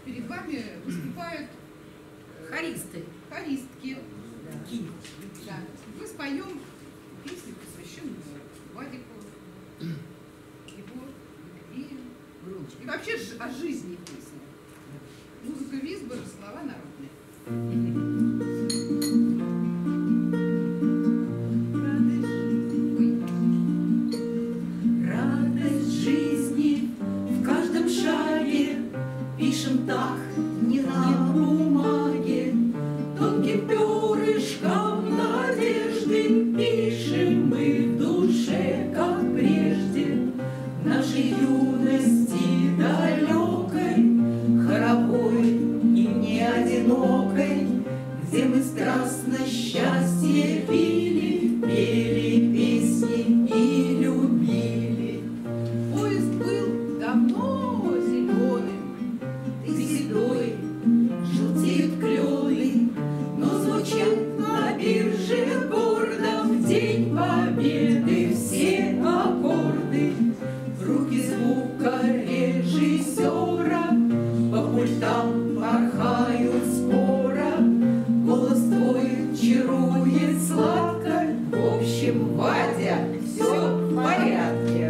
перед вами выступают хористки. Да. Мы споем песни, посвященные Вадику, его любви и вообще о жизни песни. Музыка Висбора, слова народные. Радость жизни в каждом шаге, пишем так не на бумаге, тонким перышком надежды пишем мы в душе, как прежде, нашей юности далекой, хоровой и не одинокой, где мы страстно счастье пили, пели песни и любили. Поезд был давно зеленым, Ты седой, желтеют клены, но звучат на бирже гордо в день победы все аккорды. Руки звука режиссера по пультам порхают спора. Голос твой чарует сладко, в общем, Вадя, все в порядке.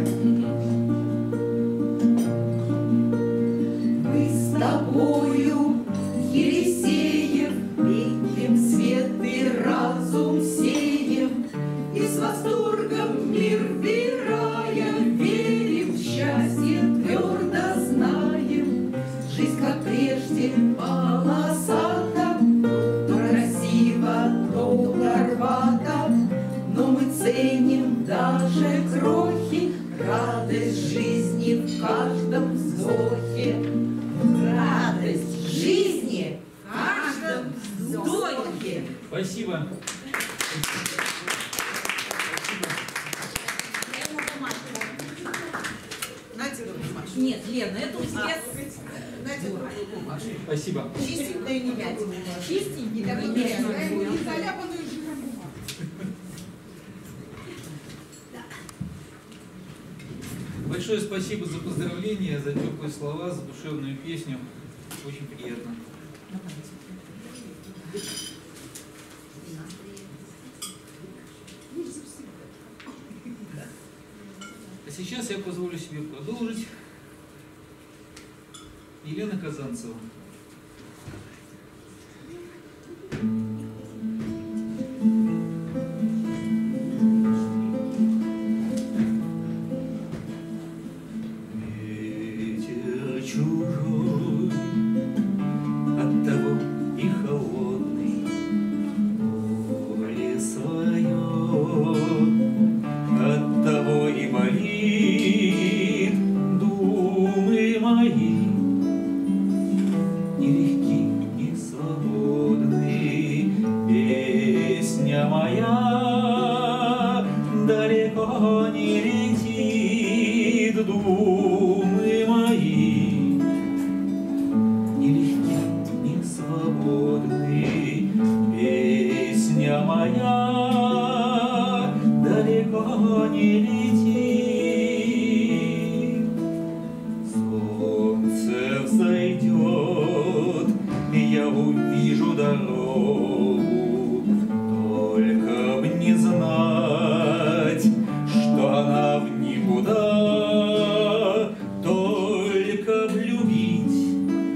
Мы с тобою, Елисеев, пеем свет и разум сеем, и с восторгом мир вбирая, верим в счастье, твердо знаем, жизнь как прежде полосата, то красиво, то горбата, но мы ценим даже крохи, радость жизни в каждом вздохе. Радость жизни в каждом вздохе. Спасибо. Нет, Лена, это у тебя Спасибо. чистенькая не мять. Чистенький, да не мять. не заляпанную жиром бумагу. Большое спасибо за поздравления, за теплые слова, за душевную песню. Очень приятно. А сейчас я позволю себе продолжить. Елена Казанцева. Ветер чужой, оттого и холодный, поле свое, оттого и болит думы мои, нелегки, не свободны, песня моя далеко не летит, думы мои нелегки, не свободны, песня моя далеко не летит. Солнце взойдет, и я увижу дорогу, только б не знать, что она в никуда, только б любить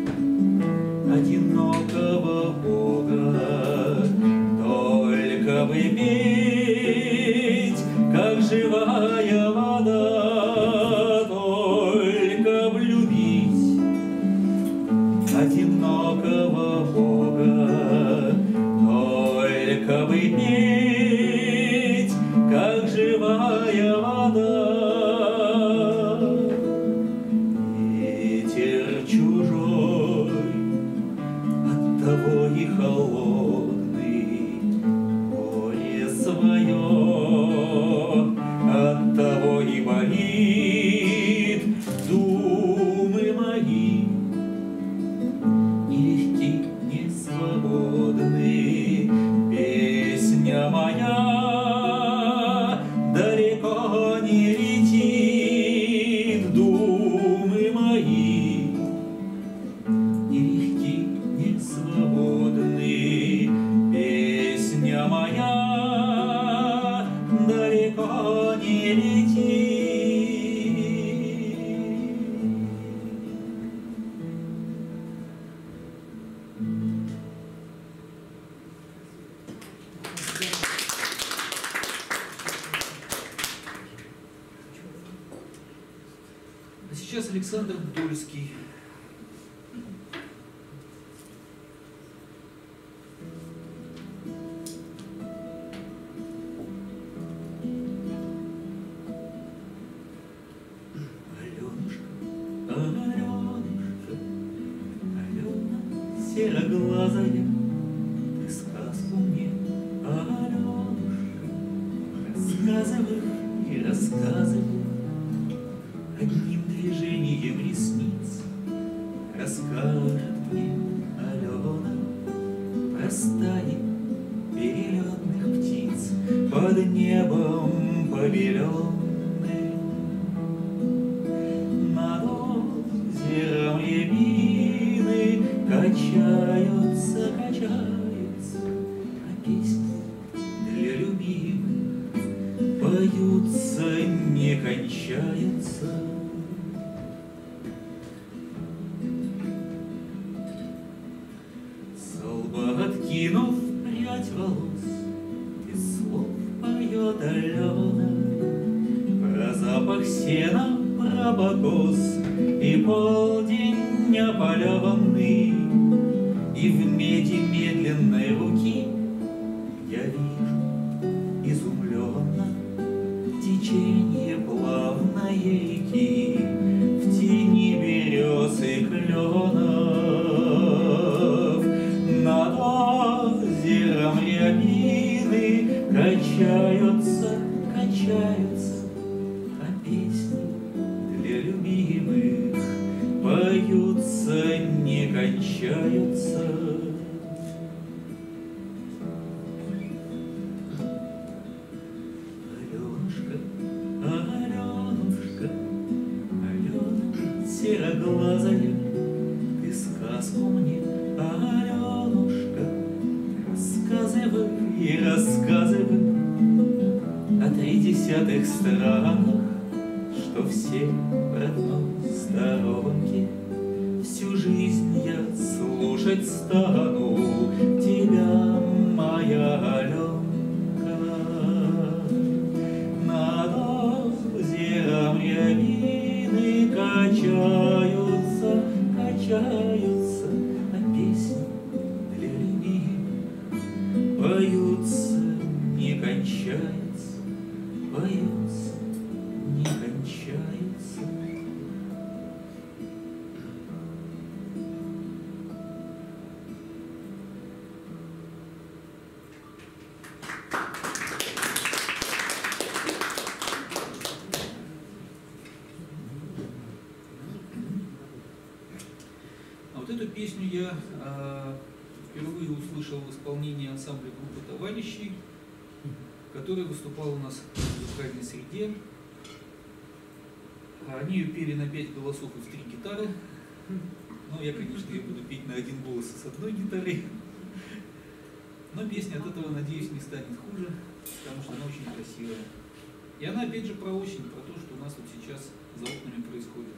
одинокого Бога, только бы петь, как живая вода, только б любить одинокого Бога, только бы петь, как живая вода. Ветер чужой, оттого и холодный, поле свое, оттого и болит думы мои, нелегки, не свободны, песня моя далеко не летит, думы мои нелегки, сейчас Александр Дольский. Сероглазая, ты сказку мне, Аленушка, рассказывай и рассказывай. Одним движением ресниц расскажет мне Алена про стаи перелетных птиц под небом побеленным. Над озером рябины качаются, качаются, а песни для любимых поются, не кончаются. Со лба откинув прядь волос, без слов поет Алена про запах сена, про покос и полдень опаленный. И в меди медленной руки я вижу изумленно течение плавной реки в тени берез и кленов. Над озером рябины качаются, качаются, а песни для любимых поются, не кончаются. Аленушка, Аленушка, Алена сероглазая, ты сказку мне, Аленушка, рассказывай и рассказывай о 30 странах, что все в родной сторонке. Всю жизнь я слушать стану тебя, моя Аленка. Над озером рябины качаются, качаются, а песни для любимых поются, не кончаются, поются, не кончаются. А вот эту песню я впервые услышал в исполнении ансамбля группы «Товарищей», который выступал у нас в музыкальной среде. Они ее пели на 5 голосов и в 3 гитары. Но я, конечно, ее буду петь на 1 голос и с одной гитарой. Но песня от этого, надеюсь, не станет хуже, потому что она очень красивая. И она, опять же, про осень, про то, что у нас вот сейчас за окнами происходит.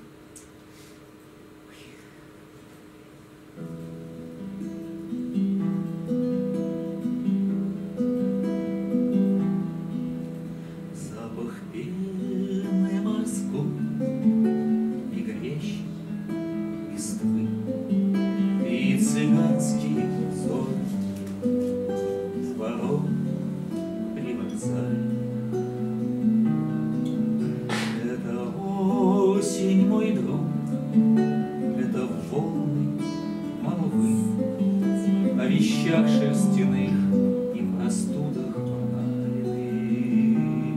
Запах пены морской и горящей листвы, и цыганские зори с ворот при вокзале. Это осень, мой друг, это волны молвы о вещах шерстяных и простудах банальных.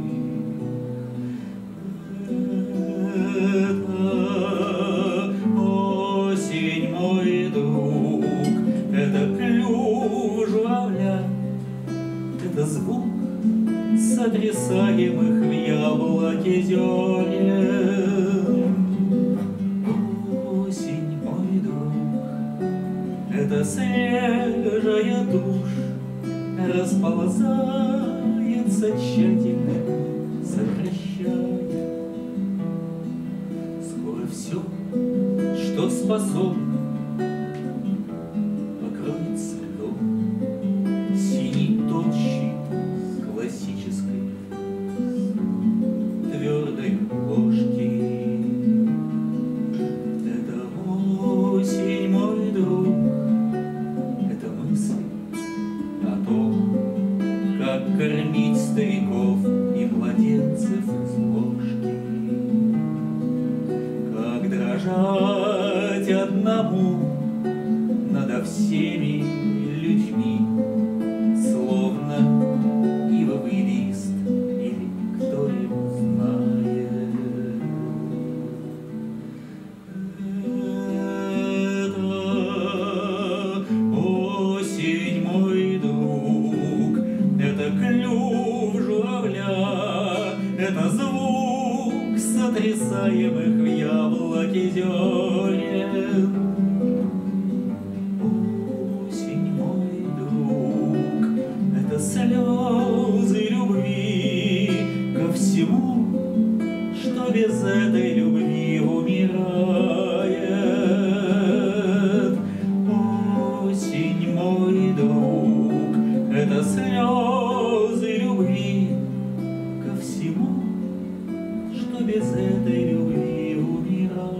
Это осень, мой друг, это клюв журавля, это звук сотрясаемых в яблоке зерен. Осень, мой друг, это свежая тушь расползается тщательно, сокращая. Скоро все, что способно, покроется льдом синей толщей классической твердой ложки. всеми людьми, словно ивовый лист, или кто его знает. Это осень, мой друг, это клюв журавля, это звук сотрясаемых в яблоке зерен. Осень, мой друг, это слезы любви ко всему, что без этой любви умирает. Осень, мой друг, это слезы любви ко всему, что без этой любви умирает.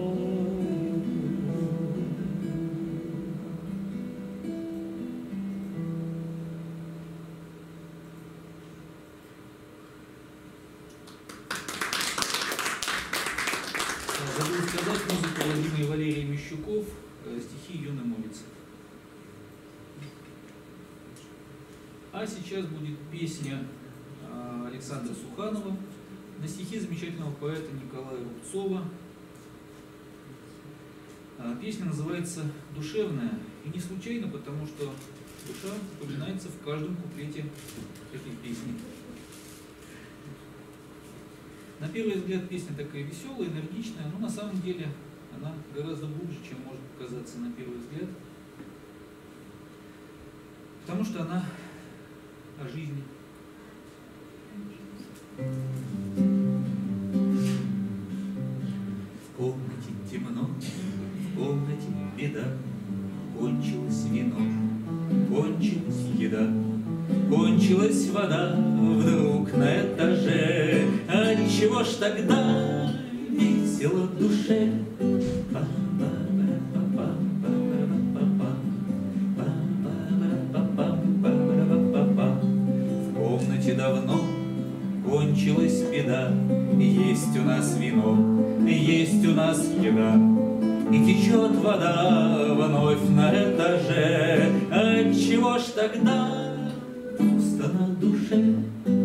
Забыл сказать, музыка Владимир Валерий Мещуков, стихи Юны Мовицы. А сейчас будет песня Александра Суханова на стихи замечательного поэта Николая Рубцова. Песня называется «Душевная», и не случайно, потому что душа упоминается в каждом куплете этой песни. На первый взгляд песня такая веселая, энергичная, но на самом деле она гораздо глубже, чем может показаться на первый взгляд, потому что она о жизни. В комнате темно, в комнате беда, кончилось вино, кончилась еда, кончилась вода вдруг на этаже. Отчего ж тогда весело в душе? В комнате давно кончилась беда, есть у нас вино, есть у нас еда, и течет вода вновь на этаже. Отчего ж тогда пусто на душе?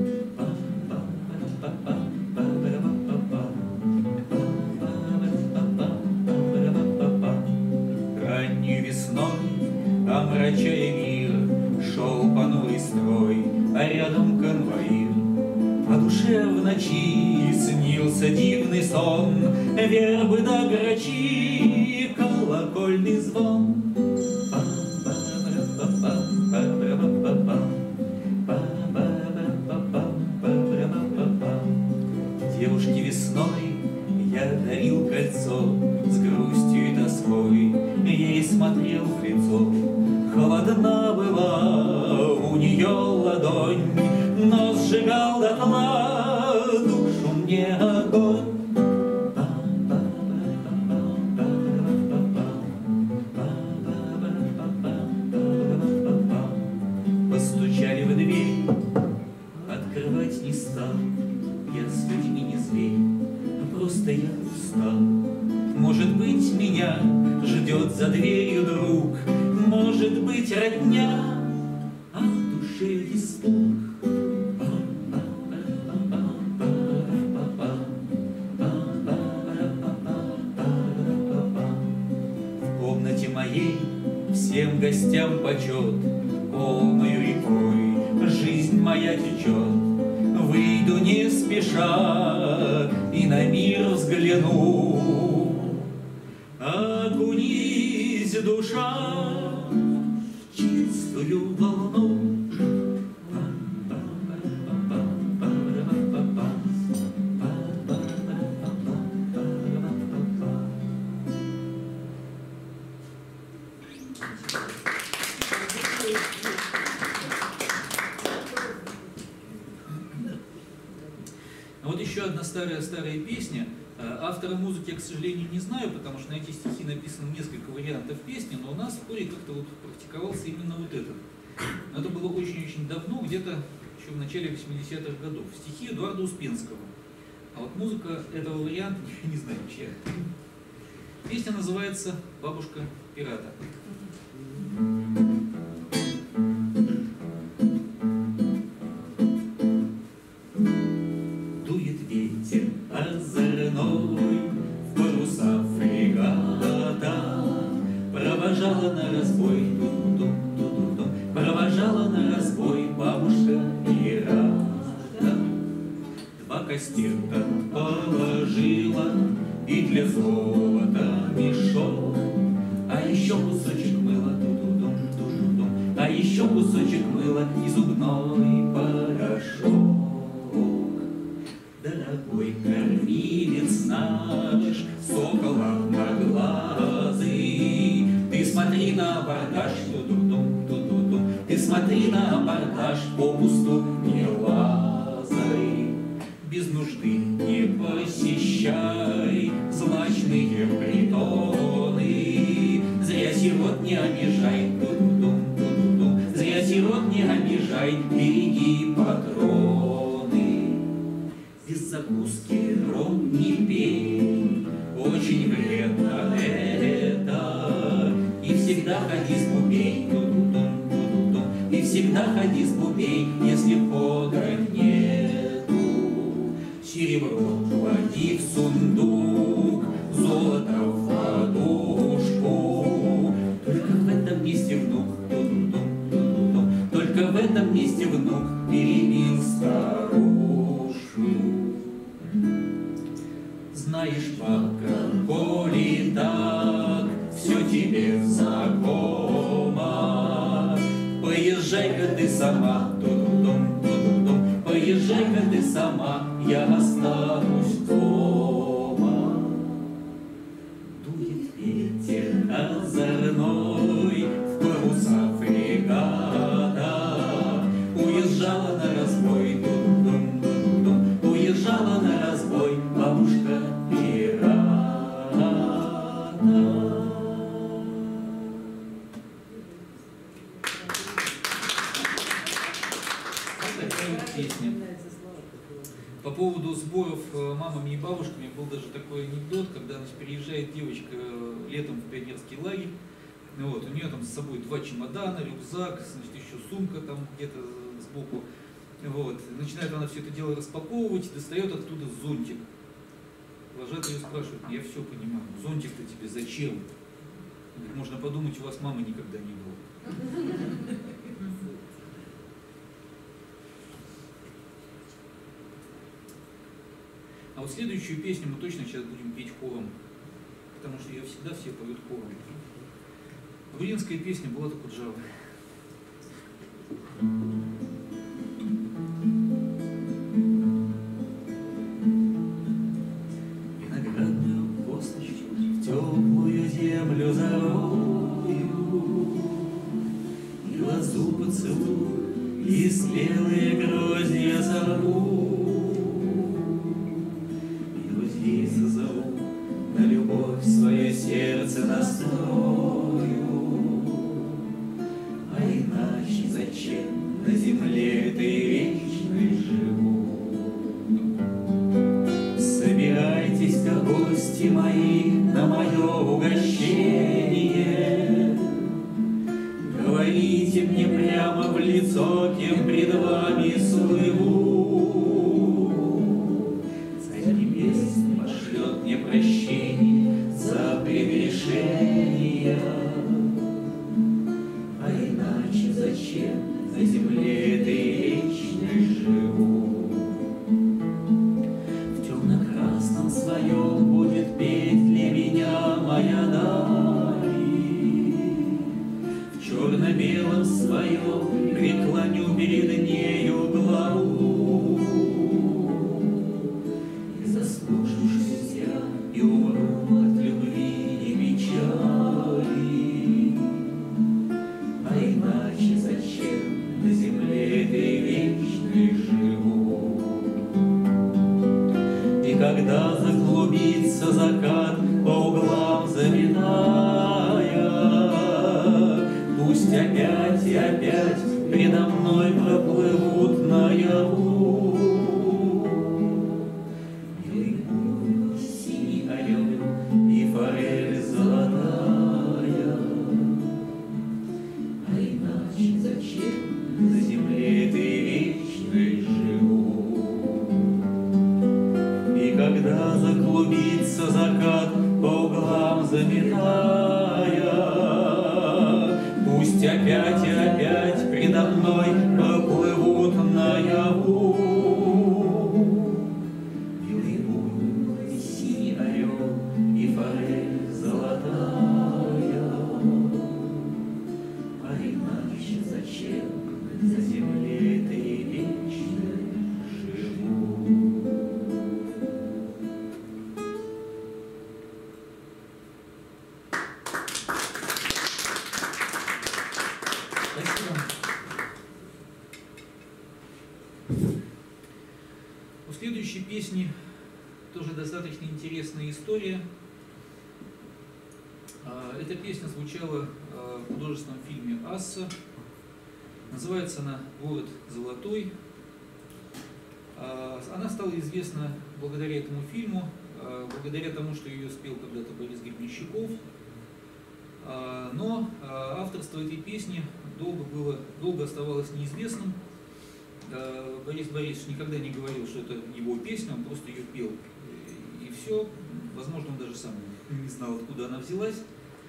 Ранней весной, омрачая мир, шел понурый строй, а рядом конвоир. По душе в ночи снился дивный сон, вербы да грачи, колокольный звон. Девушке весной я дарил кольцо, с грустью и тоской ей смотрел в лицо. Холодна была у нее ладонь, но сжигал дотла душу мне огонь. Постучали в дверь, открывать не стал. Я с людьми не зверь, просто я устал. Может быть, меня ждет за дверью друг, может быть, родня, а в душе испуг. В комнате моей всем гостям почет, полною рекой жизнь моя течет. Выйду не спеша и на мир взгляну. Окунись, душа, в чистую волну. Вот еще одна старая песня. Автора музыки я, к сожалению, не знаю, потому что на эти стихи написано несколько вариантов песни, но у нас в хоре как-то вот практиковался именно вот этот. Но это было очень-очень давно, где-то еще в начале 80-х годов. Стихи Эдуарда Успенского. А вот музыка этого варианта, я не знаю, чья. Песня называется «Бабушка пирата». провожала на разбой, провожала на разбой бабушка и рада. Два кастета положила и для золота мешок, а еще кусочек мыла, а еще кусочек мыла и зубной порошок. Дорогой кормилец наш, сокол одноглазый, ты смотри на абордаж, ты смотри на абордаж, попусту не лазай, без нужды не посещай злачные притоны, зря сирот не обижай, зря сирот не обижай, береги патроны. Без закуски ром не пей, очень вредно это, и всегда ходи с бубей, и всегда ходи с бубей, если хода нету. Серебро клади в сундук, золото в подушку, только в этом месте внук, только в этом месте внук перебил старушку. Знаешь, бабка, коли так все тебе знакомо, поезжай-ка ты сама, поезжай-ка ты сама, я останусь дома. Дует ветер озорной в паруса фрегата, уезжала на разбой, уезжала на разбой бабушка пирата. Вот такая вот песня. По поводу сборов мамами и бабушками был даже такой анекдот, когда переезжает девочка летом в пионерский лагерь. Вот, у нее там с собой 2 чемодана, рюкзак, значит, еще сумка там где-то сбоку. Вот. Начинает она все это дело распаковывать, достает оттуда зонтик. Вожатый ее спрашивает: я все понимаю, зонтик-то тебе зачем? Говорит, можно подумать, у вас мамы никогда не было. А вот следующую песню мы точно сейчас будем петь хором, потому что ее всегда все поют хором. Грузинская песня Булата Куджава. Виноградную косточку в теплую землю зарою, и лозу поцелуй, и спелые гроздья сорву. Созову, на любовь свое сердце настрою. А иначе зачем на земле этой вечной живу? Собирайтесь-ка, гости мои, на мое угощение. Говорите мне прямо в лицо, кем пред вами слыву. Мне прощение за прегрешения, а иначе зачем на земле этой вечной живу? В темно-красном своем будет петь для меня моя даль, в черно-белом своем преклоню перед нею главу. И умру от любви и печали, а иначе зачем на земле этой вечной живу? И когда заклубится закат по углам заметая, пусть опять и опять предо мной проплывут наяву. Форель золотая, а иначе зачем на земле этой вечной живу? И когда заклубится закат по углам заметая, опять предо мной проплывут наяву. Белый буй, синий орел и форель золотая. А иначе зачем за землей ты вечно живу? Спасибо. У следующей песни тоже достаточно интересная история. Эта песня звучала в художественном фильме «Асса». Называется она «Город золотой». Она стала известна благодаря этому фильму, благодаря тому, что ее спел когда-то Борис Гребенщиков. Но авторство этой песни долго оставалось неизвестным. Борис Борисович никогда не говорил, что это его песня, он просто ее пел. И все. Возможно, он даже сам не знал, откуда она взялась.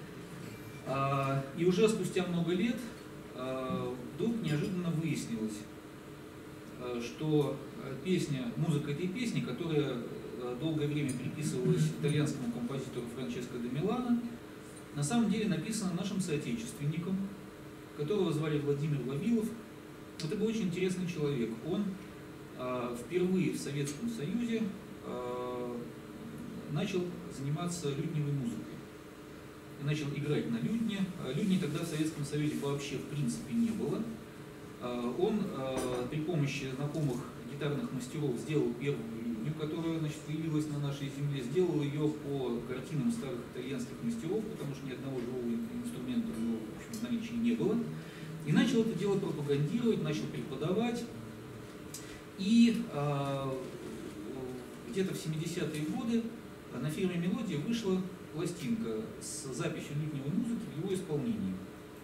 И уже спустя много лет вдруг неожиданно выяснилось, что музыка этой песни, которая долгое время приписывалась итальянскому композитору Франческо де Милано, на самом деле написана нашим соотечественником, которого звали Владимир Вавилов. Это был очень интересный человек. Он впервые в Советском Союзе начал заниматься лютневой музыкой. И начал играть на лютне. Лютни тогда в Советском Союзе вообще в принципе не было. Он при помощи знакомых гитарных мастеров сделал первую лютню, которая, значит, появилась на нашей земле. Сделал ее по картинам старых итальянских мастеров, потому что ни одного живого инструмента у него, в общем, в наличии не было. И начал это дело пропагандировать, начал преподавать. И где-то в 70-е годы на фирме «Мелодия» вышла пластинка с записью лютневой музыки в его исполнении.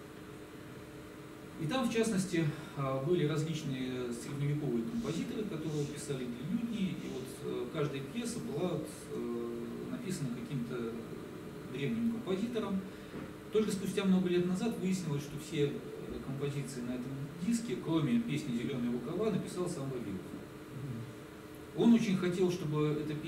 И там, в частности, были различные средневековые композиторы, которые писали для лютни, и вот каждая пьеса была написана каким-то древним композитором. Только спустя много лет назад выяснилось, что все композиции на этом диске, кроме песни «Зеленые рукава», написал сам Вавилов. Он очень хотел, чтобы эти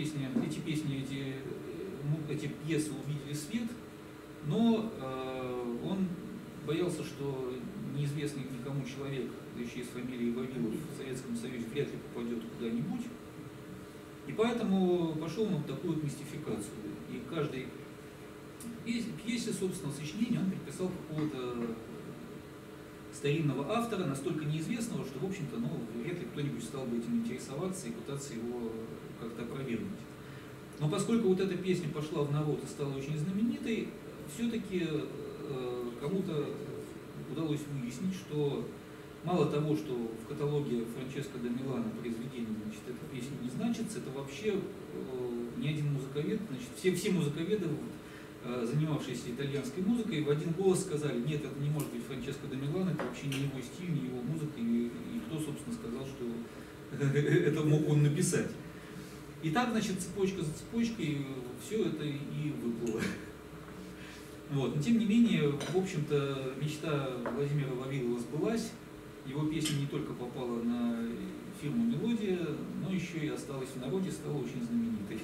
пьесы увидели свет, но он боялся, что неизвестный никому человек, да еще и с фамилией Вавилов, в Советском Союзе вряд ли попадет куда-нибудь. И поэтому пошел на такую вот мистификацию. И каждой пьесе, собственно, сочинения он приписал какого-то старинного автора, настолько неизвестного, что, в общем-то, вряд ли кто-нибудь стал бы этим интересоваться и пытаться его как-то опровергнуть. Но поскольку вот эта песня пошла в народ и стала очень знаменитой, все-таки кому-то удалось выяснить, что мало того, что в каталоге Франческо де Милано произведений, значит, эта песня не значится, это вообще ни один музыковед, значит, все музыковеды, занимавшиеся итальянской музыкой, в один голос сказали: нет, это не может быть Франческо де Милано, это вообще не его стиль, не его музыка, и кто, собственно, сказал, что это мог он написать. И так, значит, цепочка за цепочкой все это и выплыло. Вот. Но тем не менее, в общем-то, мечта Владимира Вавилова сбылась. Его песня не только попала на фирму «Мелодия», но еще и осталась в народе, стала очень знаменитой.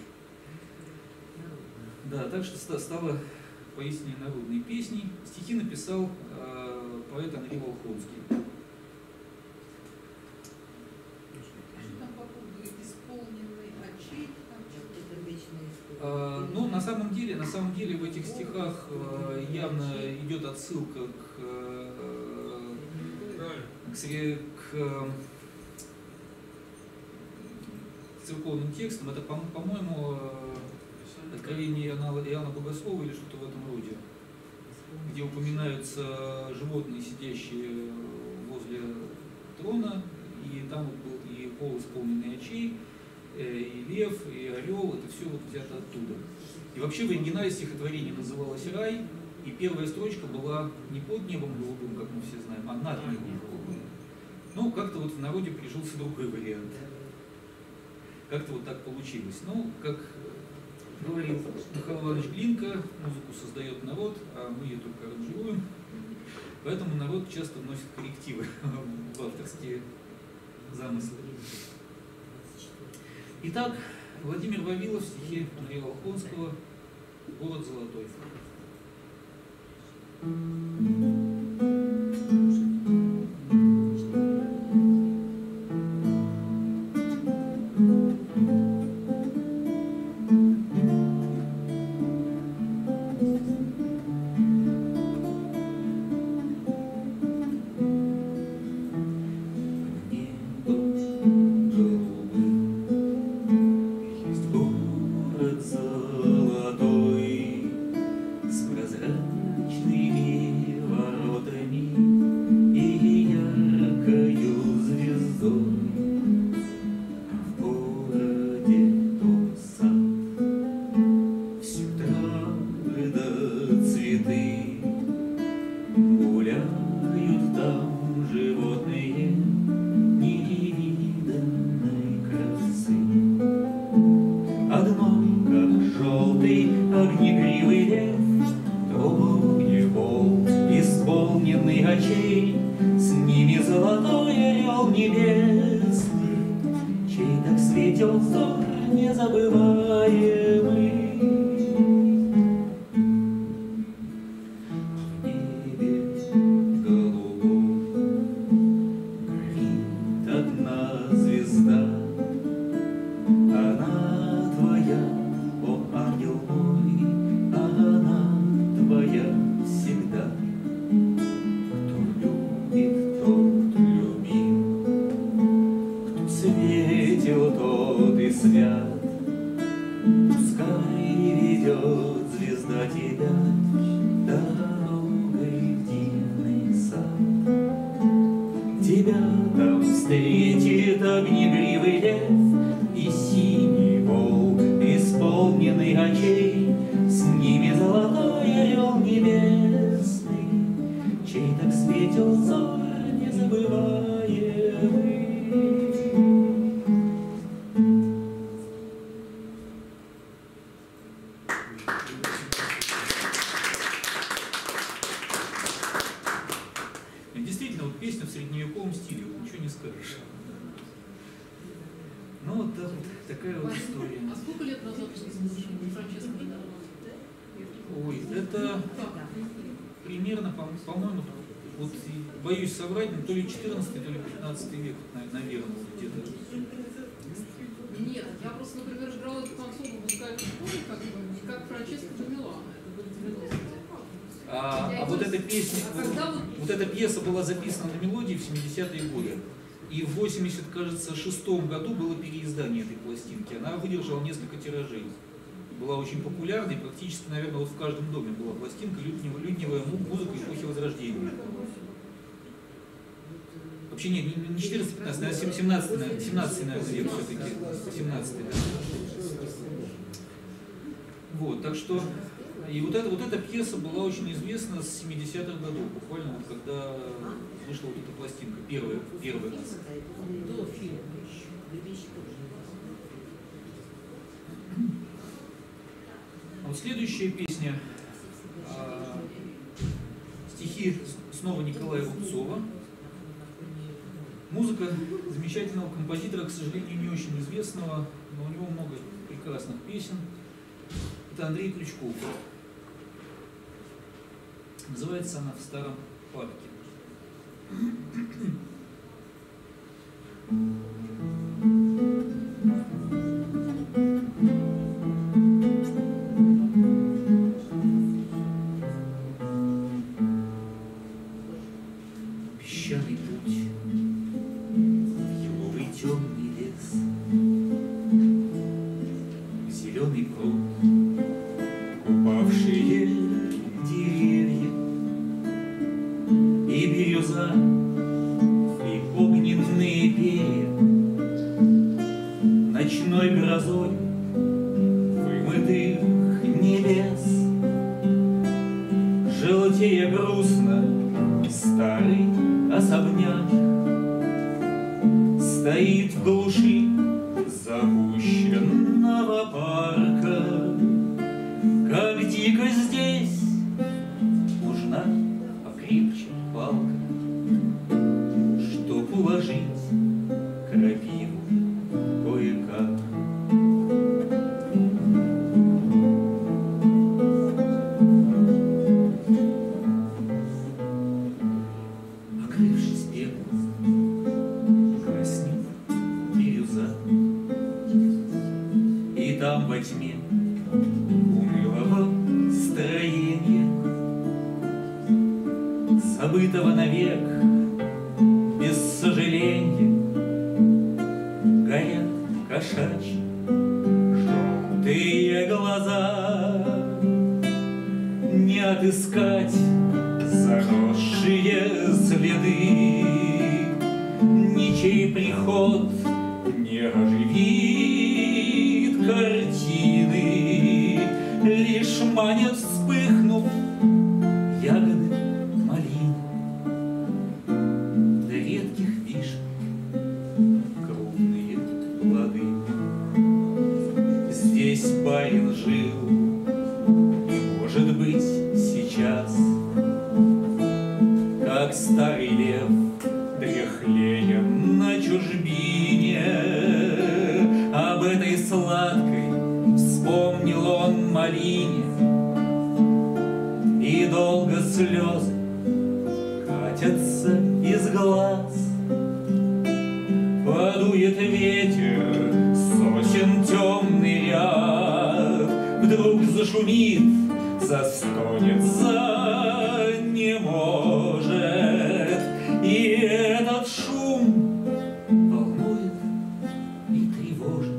Да, так что стала поистине народной песней. Стихи написал поэт Андрей Волхонский. Ну, на самом деле в этих стихах явно идет отсылка к церковным текстам. Это, по-моему, Откровение Иоанна Богослова или что-то в этом роде, где упоминаются животные, сидящие возле трона, и там был и пол, исполненный очей, и лев, и орел, это все вот взято оттуда. И вообще в оригинале стихотворение называлось «Рай», и первая строчка была не под небом голубым, как мы все знаем, а над небом голубым. Ну, как-то вот в народе прижился другой вариант. Как-то вот так получилось. Ну, как говорил Михаил Иванович Глинка, музыку создает народ, а мы ее только аранжируем. Поэтому народ часто вносит коррективы в авторские замыслы. Итак, Владимир Вавилов, стихи Андрея Волконского «Город золотой». Действительно, вот песня в средневековом стиле, ничего не скажешь. Ну вот так вот, такая вот история. А сколько лет назад Франческо? Ой, это примерно, по-моему, вот боюсь соврать, но то ли 14, то ли 15 век, наверное, где-то. Нет, я просто, например, играла эту консоль в музыкальной школе, как Франческо Джамилана. Это были 90-е. А вот эта песня, вот эта пьеса была записана на мелодии в 70-е годы. И в 86-м году было переиздание этой пластинки. Она выдержала несколько тиражей. Была очень популярной, практически, наверное, вот в каждом доме была пластинка «Лютневая музыка эпохи Возрождения». Вообще нет, не 14-15, наверное, 17 наверное, век все-таки. 17 Вот, так что... И вот эта пьеса была очень известна с 70-х годов, буквально вот когда вышла вот эта пластинка, первый раз. До фильма еще. А вот следующая песня, стихи снова Николая Рубцова. Музыка замечательного композитора, к сожалению, не очень известного, но у него много прекрасных песен. Это Андрей Крючков. Называется она «В старом парке». Песчаный путь в еловый темный лес, зеленый пруд, упавшие деревья и бирюза, и огненные перья, ночной грозой вымытых небес, желтея грустно старый особняк стоит в глуши запущенного парка. Как дико здесь нужна покрепче покрывшись пеплом, краснеет бирюза. И там во тьме унылого строения, забытого навек, без сожаления, горят кошачьи желтые глаза. Не отыскать заросшие следы, ничей приход не оживит картины, лишь манят, вспыхнув, ягоды малины, да редких вишен крупные плоды. Здесь барин жил, и, может быть, сейчас, как старый лев, дряхлея на чужбине, об этой сладкой вспомнил он малине, и долго слезы катятся из глаз. Подует ветер, сосен темный ряд, вдруг зашумит, застонет, не может, и этот шум волнует и тревожит,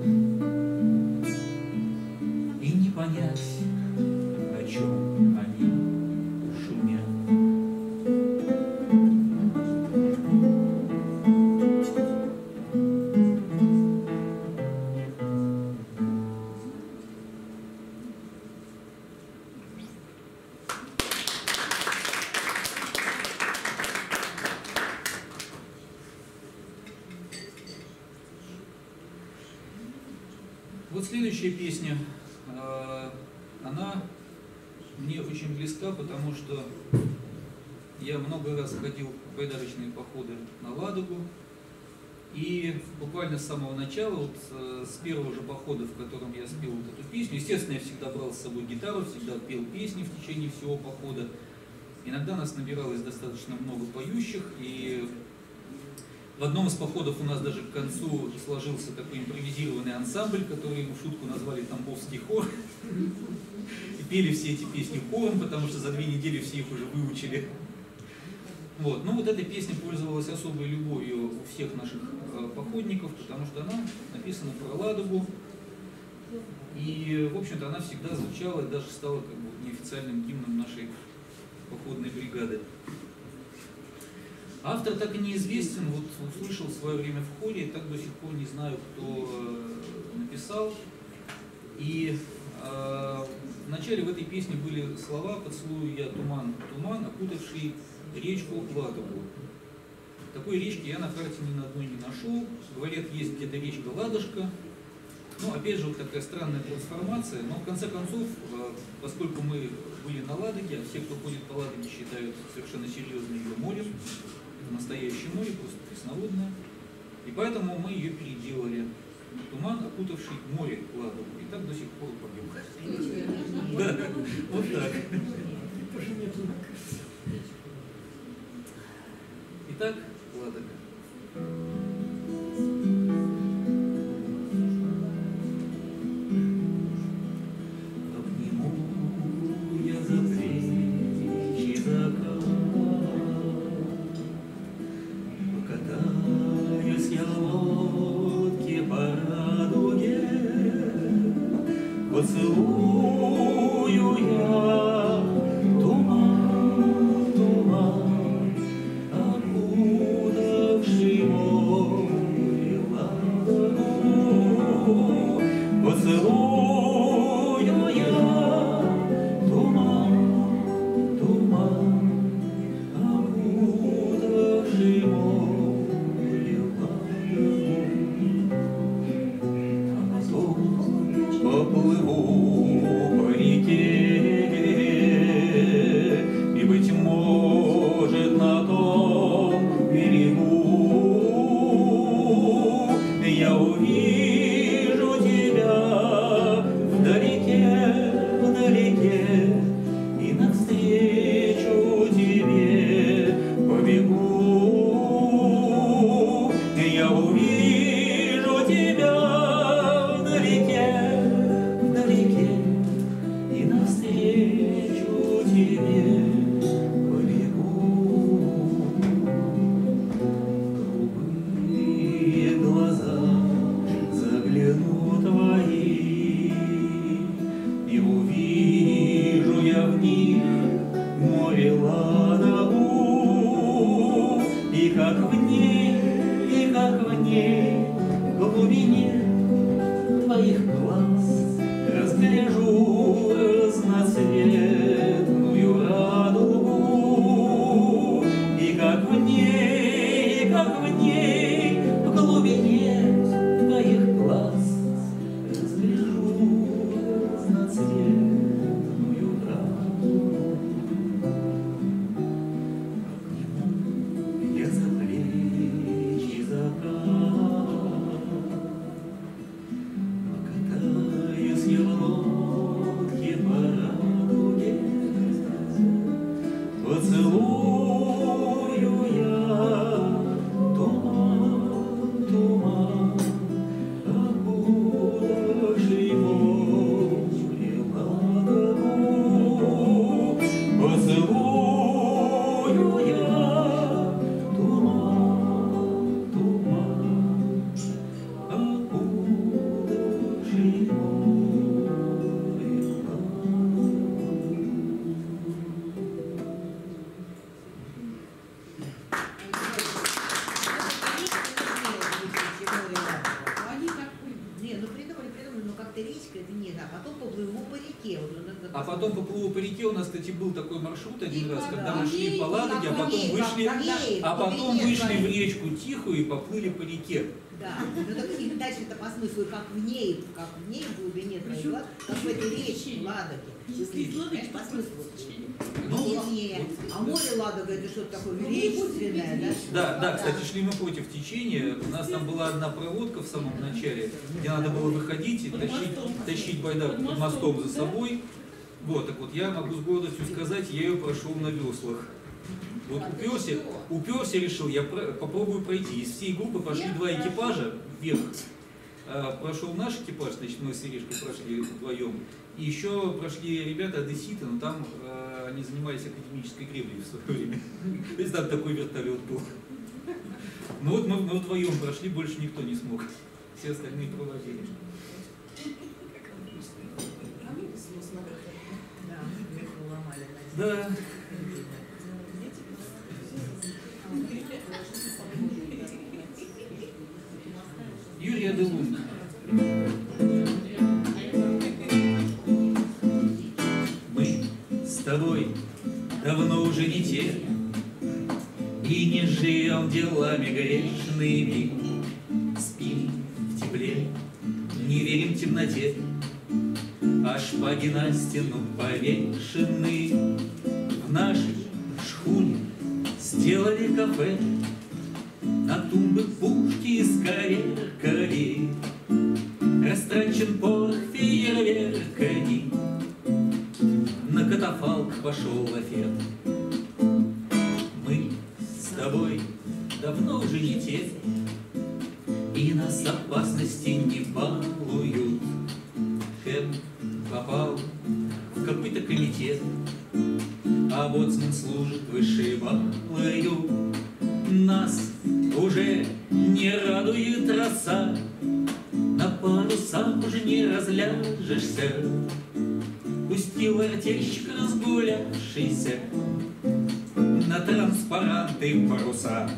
и не понять, о чем они шумят. Вот следующая песня, она мне очень близка, потому что я много раз ходил в байдарочные походы на Ладогу, и буквально с самого начала, вот с первого же похода, в котором я спел вот эту песню, естественно, я всегда брал с собой гитару, всегда пел песни в течение всего похода. Иногда нас набиралось достаточно много поющих, и в одном из походов у нас даже к концу сложился такой импровизированный ансамбль, который мы в шутку назвали «Тамбовский хор». И пели все эти песни хором, потому что за 2 недели все их уже выучили. Вот. Но вот эта песня пользовалась особой любовью у всех наших походников, потому что она написана про Ладогу. И, в общем-то, она всегда звучала и даже стала как бы неофициальным гимном нашей походной бригады. Автор так и неизвестен, вот услышал в свое время в хоре, и так до сих пор не знаю, кто написал. И в начале в этой песне были слова «Поцелую я туман, туман, окутавший речку Ладогу». Такой речки я на карте ни на одной не нашел. Говорят, есть где-то речка Ладожка. Ну, опять же, вот такая странная трансформация. Но в конце концов, поскольку мы были на Ладоге, а все, кто ходит по Ладоге, считают совершенно серьезно ее морем, это настоящее море, просто пресноводное. И поэтому мы ее переделали. Туман, окутавший море Ладогу. И так до сих пор поем. Да, вот так. Итак, Ладога. Поцелую я туман, туман, окутавший море. как в ней, в глубине твоих глаз разгляжу разноцветную радугу. И как в ней, в глубине твоих глаз разгляжу разноцветную радугу. Обниму я за плечи закат, покатаюсь я в лодке по радуге, поцелую я туман, окутавший море Ладогу. Поцелую я туман, окутавший море Ладогу. Они такой. Не, ну придумали, но как-то речка, это нет, а потом поплыву по реке. Вот, А потом поплыву по реке, у нас, кстати, был такой маршрут один раз, когда да. мы шли по Ладоге, а потом вышли в речку Тихую и поплыли по реке. Да, ну так и дальше-то по смыслу, как в ней в глубине твоих глаз, как в этой речке, в Ладоге. Понимаешь, по смыслу. Ну, Длиннее. А море Ладога это что-то такое величественное, да? Да, кстати, шли мы против течения. У нас там была одна проводка в самом начале, где надо было выходить и тащить байдарку под мостом за собой. Вот, так вот, я могу с гордостью сказать, я ее прошел на веслах. Вот уперся, решил, я попробую пройти. Из всей группы пошли два экипажа вверх. Прошел наш экипаж, значит, мы с Иришкой прошли вдвоем. И еще прошли ребята одесситы, но там они занимались академической греблей в свое время. То есть там такой вертолет был. Ну вот мы вдвоем прошли, больше никто не смог. Все остальные проводили. Да, вверху ломали. Да. Юрий Аделун. Мы с тобой давно уже не те, и не живем делами грешными. Спим в тепле, не верим темноте, а шпаги на стену повешены. В нашей шхуне сделали кафе, на тумбы пушки с коверками, растрачен порох фейерверками, на катафалк пошел лафет. Мы с тобой давно уже не те, и нас опасности не балуют. Хэп попал в какой-то комитет, а боцман служит вышибалою. Нас уже не радует роса, на парусах уже не разляжешься. Пустил артельщик разгулявшийся на транспаранты паруса.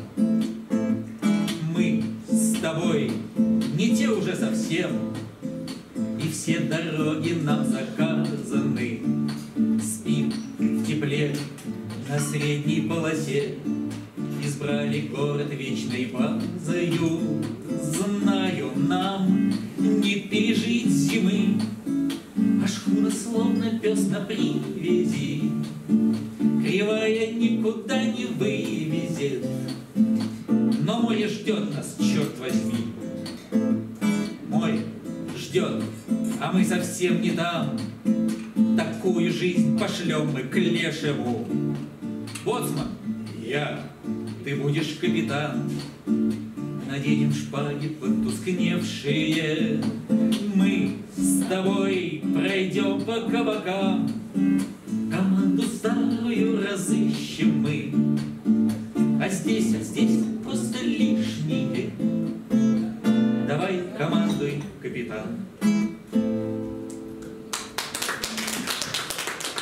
Мы с тобой не те уже совсем, и все дороги нам заказаны. Спим в тепле на средней полосе, избрали город вечной базою. Знаю, нам не пережить зимы, а шхуна словно пес на привязи, кривая никуда не вывезет. Но море ждет нас, черт возьми. Море ждет, а мы совсем не там. Такую жизнь пошлем мы к лешему. Боцман, я, ты будешь капитан. Наденем шпаги потускневшие, мы с тобой пройдем по кабакам, команду старую разыщем мы, а здесь просто лишние. Давай командуй, капитан.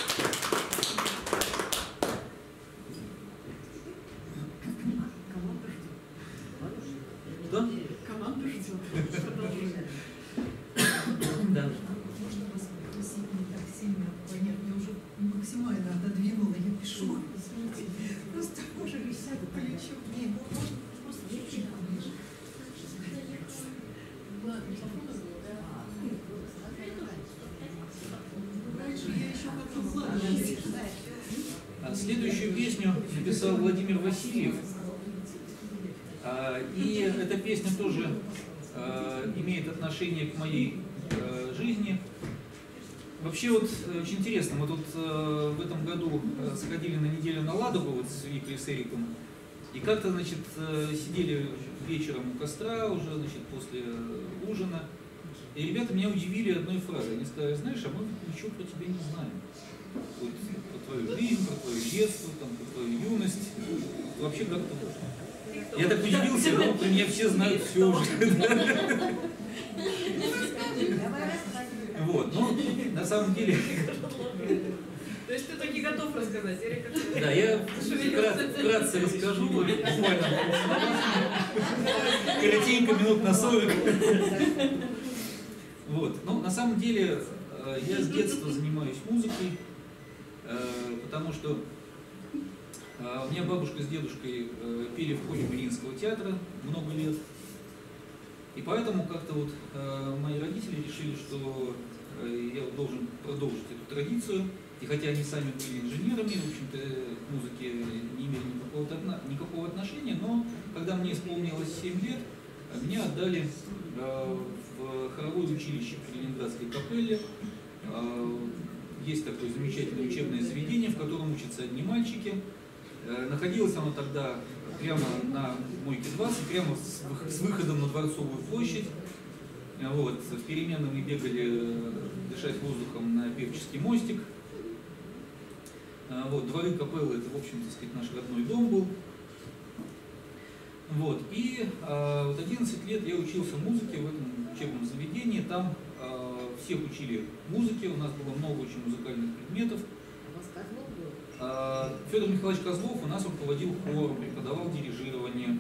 Команда написал Владимир Васильев. И эта песня тоже имеет отношение к моей жизни. Вообще вот очень интересно, мы тут в этом году сходили на неделю на Ладогу вот с Викой и с Эриком. И как-то, значит, сидели вечером у костра уже, значит, после ужина. И ребята меня удивили одной фразой. Они сказали: знаешь, а мы ничего про тебя не знаем. Вот, про твою жизнь, про твое детство, там, про твою юность. Вообще как-то вот. Я так удивился, но про меня все знают все уже. Вот, ну, на самом деле... То есть ты таки готов рассказать, Эрик? Да, я вкратце расскажу, буквально коротенько, минут на 40. Вот, ну, на самом деле, я с детства занимаюсь музыкой, потому что у меня бабушка с дедушкой пели в хоре Мариинского театра много лет. И поэтому как-то вот мои родители решили, что я должен продолжить эту традицию. И хотя они сами были инженерами, в общем-то, к музыке не имели никакого отношения, но когда мне исполнилось 7 лет, меня отдали в хоровое училище при Ленинградской капелле. Есть такое замечательное учебное заведение, в котором учатся одни мальчики. Находилось оно тогда прямо на Мойке 20, прямо с выходом на Дворцовую площадь. Вот. В перемены мы бегали дышать воздухом на Певческий мостик. Вот. Дворы капеллы — это, в общем, так сказать, наш родной дом был. Вот. И вот 11 лет я учился музыке в этом учебном заведении. Там всех учили музыке, у нас было много очень музыкальных предметов. Федор Михайлович Козлов у нас руководил хором, преподавал дирижирование.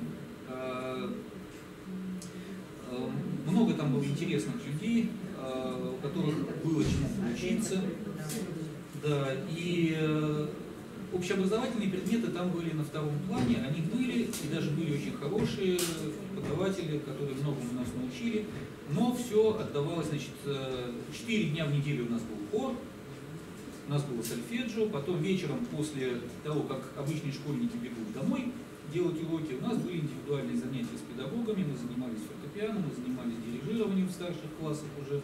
Много там было интересных людей, у которых было чему поучиться. Да, и общеобразовательные предметы там были на втором плане, они были, и даже были очень хорошие преподаватели, которые многому нас научили, но все отдавалось, значит, 4 дня в неделю у нас был хор, у нас было сольфеджио, потом вечером, после того, как обычные школьники бегут домой делать уроки, у нас были индивидуальные занятия с педагогами, мы занимались фортепиано, мы занимались дирижированием в старших классах уже.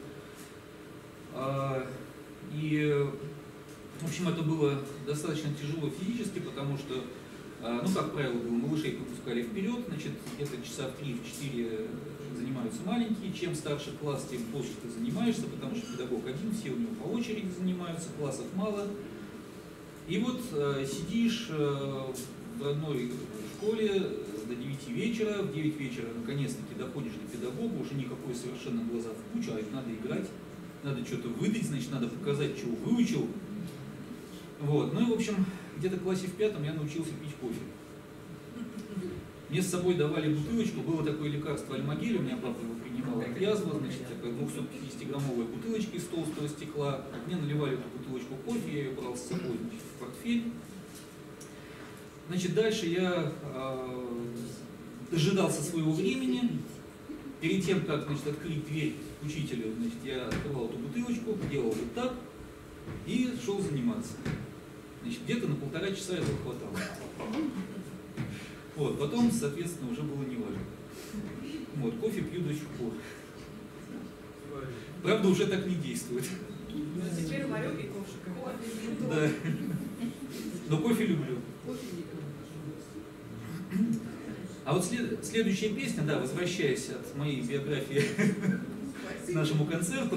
И, в общем, это было достаточно тяжело физически, потому что, ну, как правило, было, малышей пропускали вперед, значит, где-то часа в 3-4 занимаются маленькие, чем старше класс, тем позже ты занимаешься, потому что педагог один, все у него по очереди занимаются, классов мало. И вот сидишь в родной школе до 9 вечера, в 9 вечера наконец-таки доходишь до педагога, уже никакой совершенно глаза в кучу, а ведь надо играть, надо что-то выдать, значит, надо показать, чего выучил. Вот. Ну и, в общем, где-то в классе в 5 я научился пить кофе. Мне с собой давали бутылочку, было такое лекарство Альмагель, у меня папа его принимал от язвы, значит, такая 250-граммовая бутылочка из толстого стекла. Мне наливали эту бутылочку кофе, я ее брал с собой, значит, в портфель. Значит, дальше я дожидался своего времени. Перед тем, как, значит, открыть дверь к учителю, значит, я открывал эту бутылочку, делал вот так и шел заниматься. Значит, где-то на 1,5 часа этого хватало. Вот, потом, соответственно, уже было неважно. Вот, кофе пью до сих пор. Правда, уже так не действует. Теперь варю и ковшиком. Да. Но кофе люблю. А вот следующая песня, да, возвращаясь от моей биографии к нашему концерту,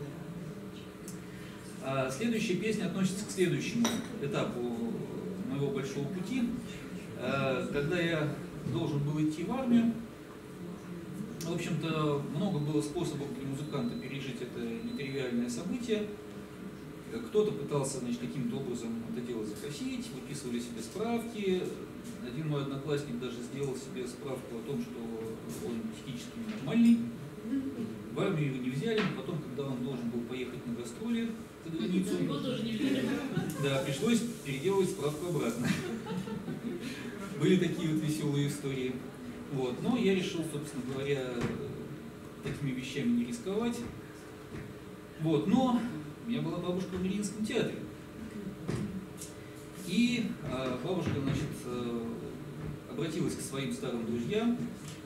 следующая песня относится к следующему этапу моего большого пути. Когда я должен был идти в армию, в общем-то, много было способов для музыканта пережить это нетривиальное событие. Кто-то пытался, значит, каким-то образом это дело закосить, выписывали себе справки. Один мой одноклассник даже сделал себе справку о том, что он психически ненормальный. В армию его не взяли, но потом, когда он должен был поехать на гастроли за границу, да, пришлось переделывать справку обратно. Были такие вот веселые истории. Вот. Но я решил, собственно говоря, такими вещами не рисковать. Вот. Но у меня была бабушка в Мариинском театре. И И бабушка, значит, обратилась к своим старым друзьям,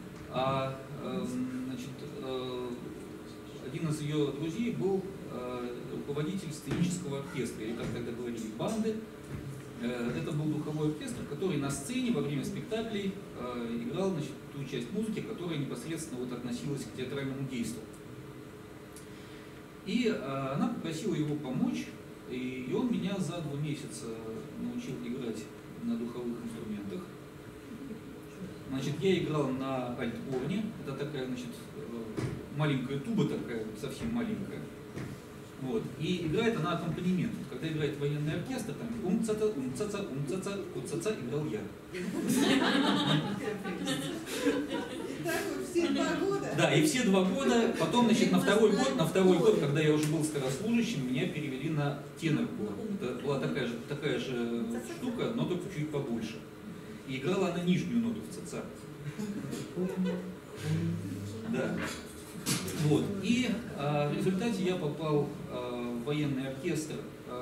значит, один из ее друзей был руководитель сценического оркестра, или, как тогда говорили, банды. Это был духовой оркестр, который на сцене во время спектаклей играл, значит, ту часть музыки, которая непосредственно вот относилась к театральному действу. И она попросила его помочь, и он меня за 2 месяца научил играть на духовых инструментах. Значит, я играл на альтборне, это такая, значит, маленькая туба такая, совсем маленькая. Вот. И играет она аккомпанемент. Когда играет военный оркестр, там ум-ца-ца, ум-ца-ца, ум-ца-ца, ум-ца-ца, играл я. Так вот все 2 года. Да, и все 2 года. Потом, значит, на второй год, когда я уже был старослужащим, меня перевели на тенорку. Это была такая же штука, но только чуть побольше. И играла она нижнюю ноту в ца-ца. Да. Вот. И в результате я попал в военный оркестр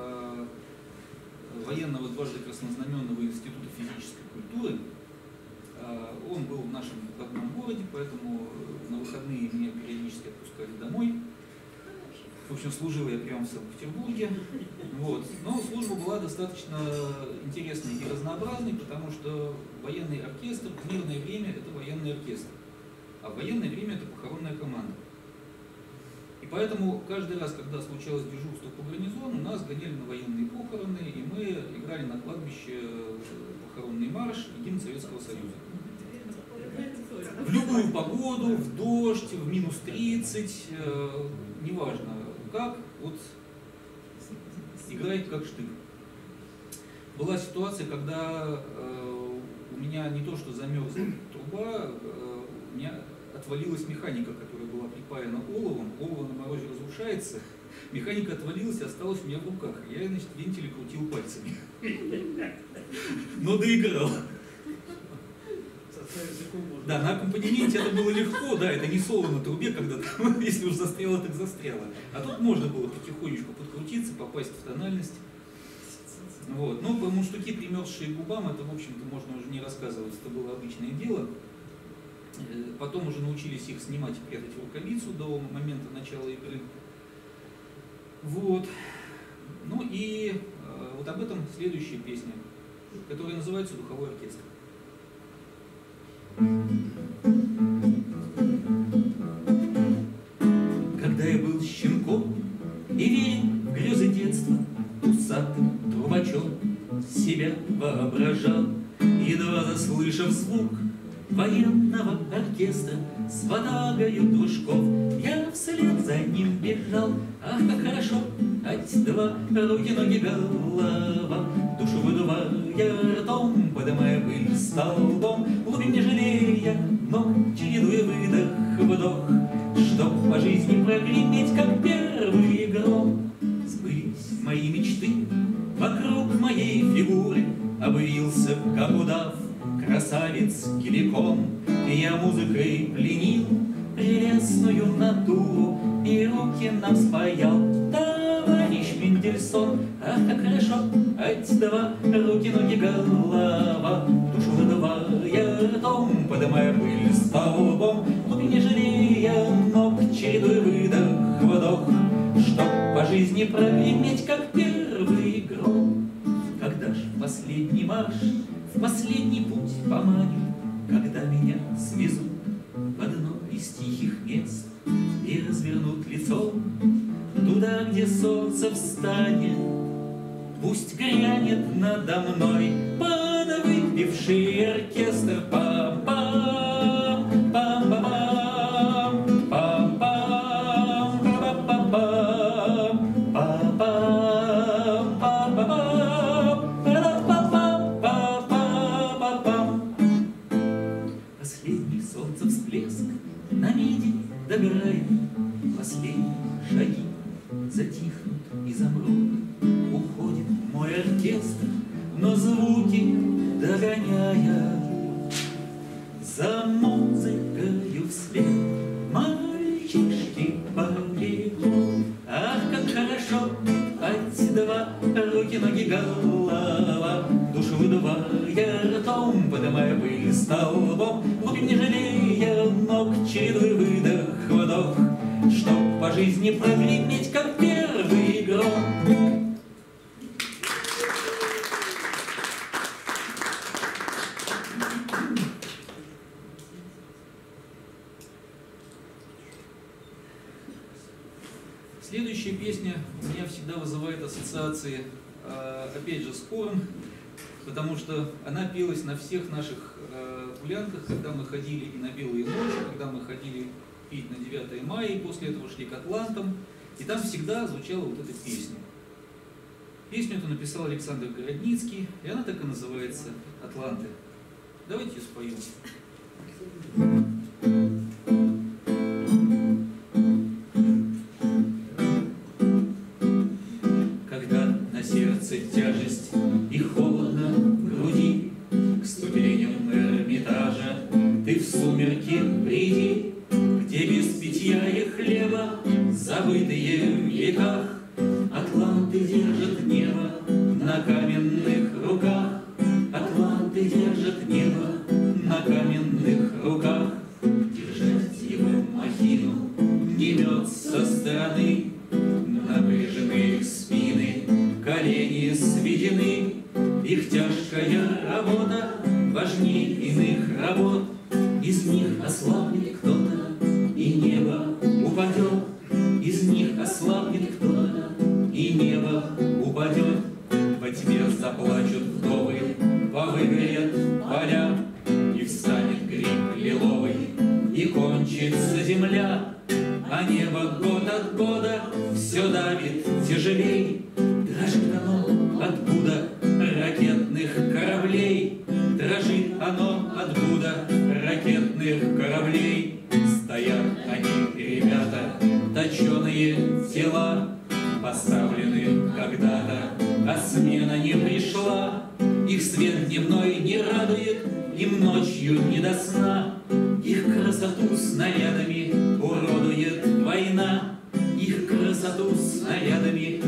военного дважды краснознаменного института физической культуры. Он был в нашем родном городе, поэтому на выходные меня периодически отпускали домой. В общем, служил я прямо в Санкт-Петербурге. Вот. Но служба была достаточно интересной и разнообразной, потому что военный оркестр в мирное время это военный оркестр, а в военное время это похоронная команда. И поэтому каждый раз, когда случалось дежурство по гарнизону, нас гоняли на военные похороны, и мы играли на кладбище похоронный марш и гимн Советского Союза. В любую погоду, в дождь, в минус 30, неважно как, вот играет как штык. Была ситуация, когда у меня не то что замерзла труба, у меня отвалилась механика, которая была припаяна оловом, олово на морозе разрушается, механика отвалилась и осталась у меня в руках. Я, значит, вентили крутил пальцами. Но доиграл. Да, на аккомпанементе это было легко, да, это не соло на трубе, когда там, если уж застряло, так застряло. А тут можно было потихонечку подкрутиться, попасть в тональность. Вот. Но по мундштуки, примерзшие к губам, это, в общем-то, можно уже не рассказывать, это было обычное дело. Потом уже научились их снимать и прятать в рукавицу до момента начала игры. Вот. Ну и вот об этом следующая песня, которая называется «Духовой оркестр». Когда я был щенком и верен в грезы детства, усатым трубачом себя воображал, едва заслышав звук военного оркестра с ватагою дружков, я вслед за ним бежал. Ах, как хорошо, ать-два, руки, ноги, голова, душу выдувая ртом, подымая пыль столбом, глубин не жалея ног, чередуя выдох-вдох, чтоб по жизни прогреметь, как первый гром. Сбылись мои мечты, вокруг моей фигуры обвился, как удав, красавец киликом. Я музыкой пленил прелестную натуру, и руки нам спаял товарищ Мендельсон. Ах, как хорошо, ать-два, руки, ноги, голова, душу выдувая ртом, подымая пыль столбом, глубине жалея ног, чередуя выдох-вдох, чтоб по жизни прогреметь, как первый гром. Когда ж последний марш в последний путь поманит, когда меня свезут в одно из тихих мест и развернут лицом туда, где солнце встанет, пусть грянет надо мной подвыпивший оркестр. Пам-пам, пам-пам, пам-пам, пам-пам, пам-пам, пам-пам. Последний солнце всплеск на меди догорает, последние шаги затихнут и замрут. Уходит мой оркестр, но звуки догоняя, за музыкою вслед мальчишки побегут. Ах, как хорошо, ать-два, руки, ноги, голова, я ртом, подымая пыль столбом, лупим не жалея ног, чередуя выдох, вдох, чтоб по жизни прогреметь, как первый гром. Следующая песня у меня всегда вызывает ассоциации, опять же, с хором, потому что она пелась на всех наших гулянках, когда мы ходили и на Белые ночи, когда мы ходили пить на 9 мая, и после этого шли к Атлантам, и там всегда звучала вот эта песня. Песню эту написал Александр Городницкий, и она так и называется «Атланты». Давайте ее споем. Сердце тяжесть и холодно в груди, к ступеням Эрмитажа ты в сумерки приди, где без питья и хлеба, забытые в веках, атланты держат небо на каменных руках, атланты держат небо на каменных руках. Держать его махину не мед со стороны, напряжены их спины, колени сведены, их тяжкая работа важнее иных работ. Из них ослабнет кто-то, и небо упадет. Из них ослабнет кто-то, и небо упадет. Во тьме заплачут вдовы, повыгорят поля, и встанет гриб лиловый, и кончится земля. А небо год от года все давит тяжелей, дрожит оно от гуда ракетных кораблей, дрожит оно от гуда ракетных кораблей. Стоят они, ребята, точеные тела, поставлены когда-то, а смена не пришла. Их свет дневной не радует, им ночью не до сна. Их красоту снарядами уродует война, их красоту снарядами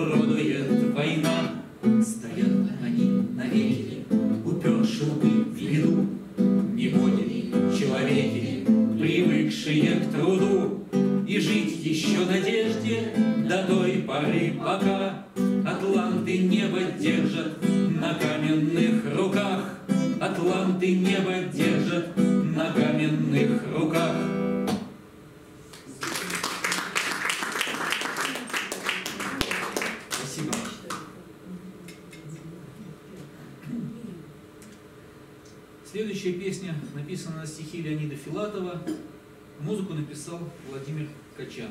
уродует война. Стоят они навеки, уперши лбы в беду, не поняли человеки, привыкшие к труду, и жить еще надежде до той поры, пока атланты небо держат на каменных руках, атланты небо держат на каменных руках. Спасибо. Следующая песня написана на стихи Леонида Филатова. Музыку написал Владимир Качан.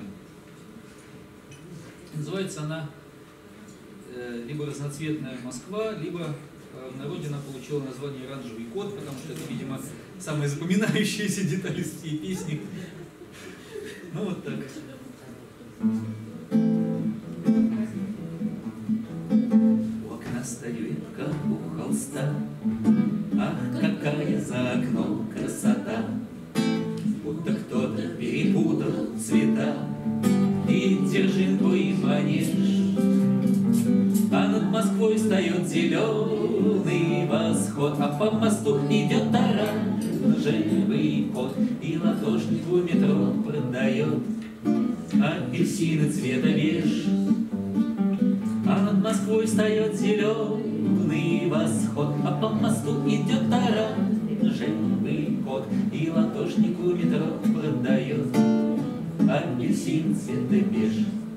Называется она либо «Разноцветная Москва», либо в народе она получила название «Оранжевый кот», потому что это, видимо, самая запоминающаяся деталь из всей песни. Ну вот так. У окна статуэтка у холста, ах, какая за окном красота! Будто кто-то перепутал цвета и держинку и манеж. А над Москвой встает зеленый восход, а по мосту идет оранжевый кот, и латошник у метро продает апельсины цвета беж. А над Москвой встает зеленый восход, а по мосту идет оранжевый кот, и латошник у метро продает апельсин цвета беж.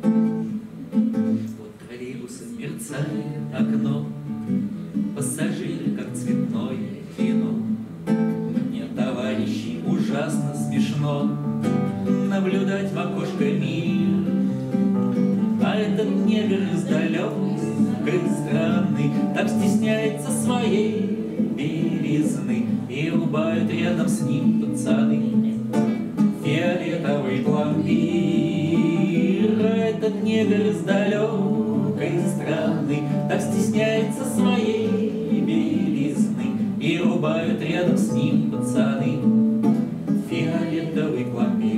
Вот троллейбуса мерцает окно, пассажиры как цветное кино. Мне, товарищи, ужасно смешно наблюдать в окошко мир, а этот негр из далекой страны так стесняется своей белизны, и рубают рядом с ним пацаны фиолетовый пломбир. А этот негр из далекой страны так стесняется своей белизны, и рубают рядом с ним пацаны фиолетовый пломбир.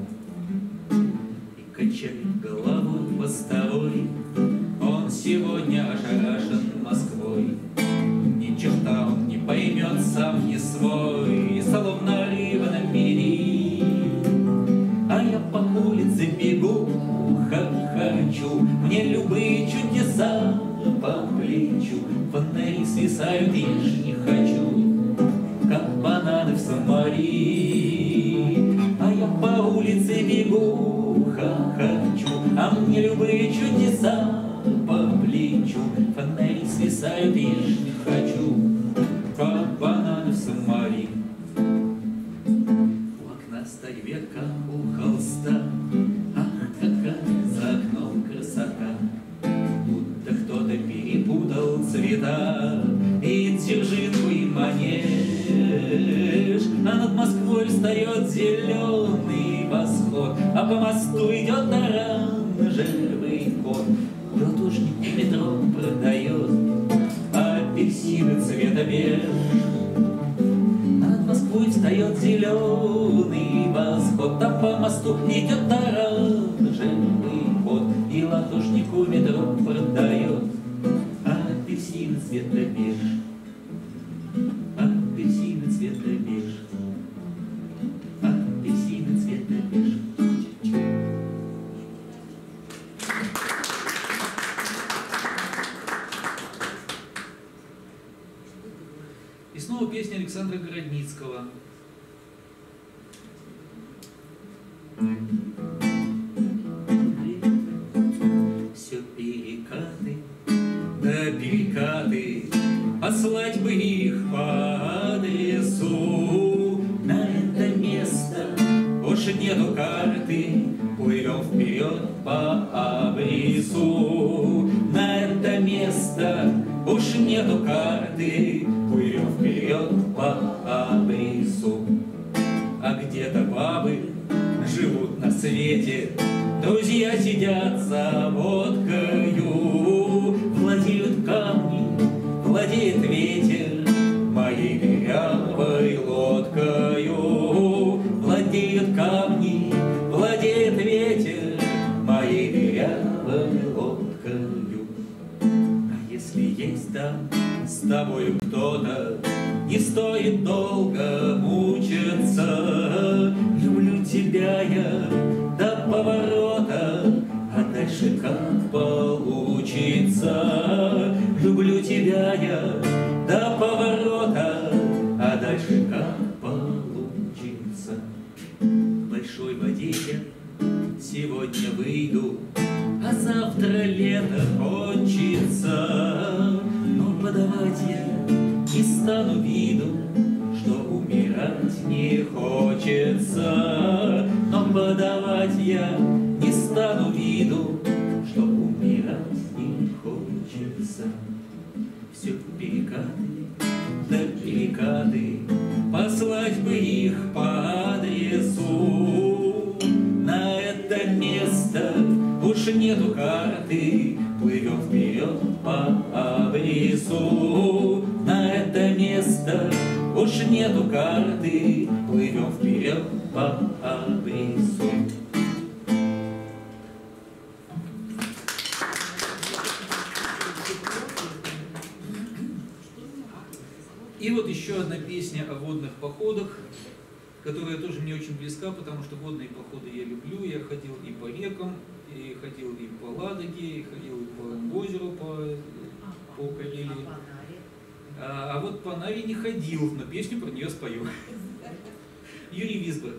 И качает головой постовой, он сегодня ошарашен Москвой. Ни черта он не плечу, фонари свисают, я ж не хочу, как бананы в Самари. А я по улице бегу, хохочу, а мне любые чудеса по плечу. Фонари свисают, я ж не хочу, как бананы в Самари. У окна стоит ветка, у холста, ах, какая за окном красота. Будто кто-то перепутал цвета и Дзержинку, и Манеж. А над Москвой встает зеленый восход, а по мосту идет оранжевый кот. Художник метро продает апельсины цвета беж. Над Москвой встает зеленый восход, а по мосту идет оранжевый кот. И латушнику метро продает апельсины цвета беж. Апельсины цвета беж. Апельсины цвета беж. И снова песня Александра Городницкого. Все перекаты, да перекаты, послать бы их по адресу. На это место уж нету карты, плывем вперед по абрису. На это место уж нету карты, плывем вперед по абрису. А где-то бабы живут на свете, друзья сидят за водкою. Владеют камни, владеет ветер моей дырявой лодкою. Владеют камни, владеет ветер моей дырявой лодкою. А если есть там с тобою кто-то, не стоит долго мучиться. Люблю тебя я до поворота, а дальше как получится. Люблю тебя я до поворота, а дальше как получится. В большой воде я сегодня выйду, а завтра лето кончится. Но подавать я не стану виду, что умирать не хочется. Но подавать я не стану виду, что умирать не хочется. Все перекаты, да перекаты, послать бы их по адресу. На это место уж нету карты, плывем вперед по абрису. На это место уж нету карты, плывем вперед по абрису. И вот еще одна песня о водных походах, которая тоже мне очень близка, потому что водные походы я люблю. Я ходил и по рекам, и ходил и по Ладоге, и ходил и по озеру, по Карелии. А вот по Наре не ходил, но песню про нее спою. Юрий Висбор.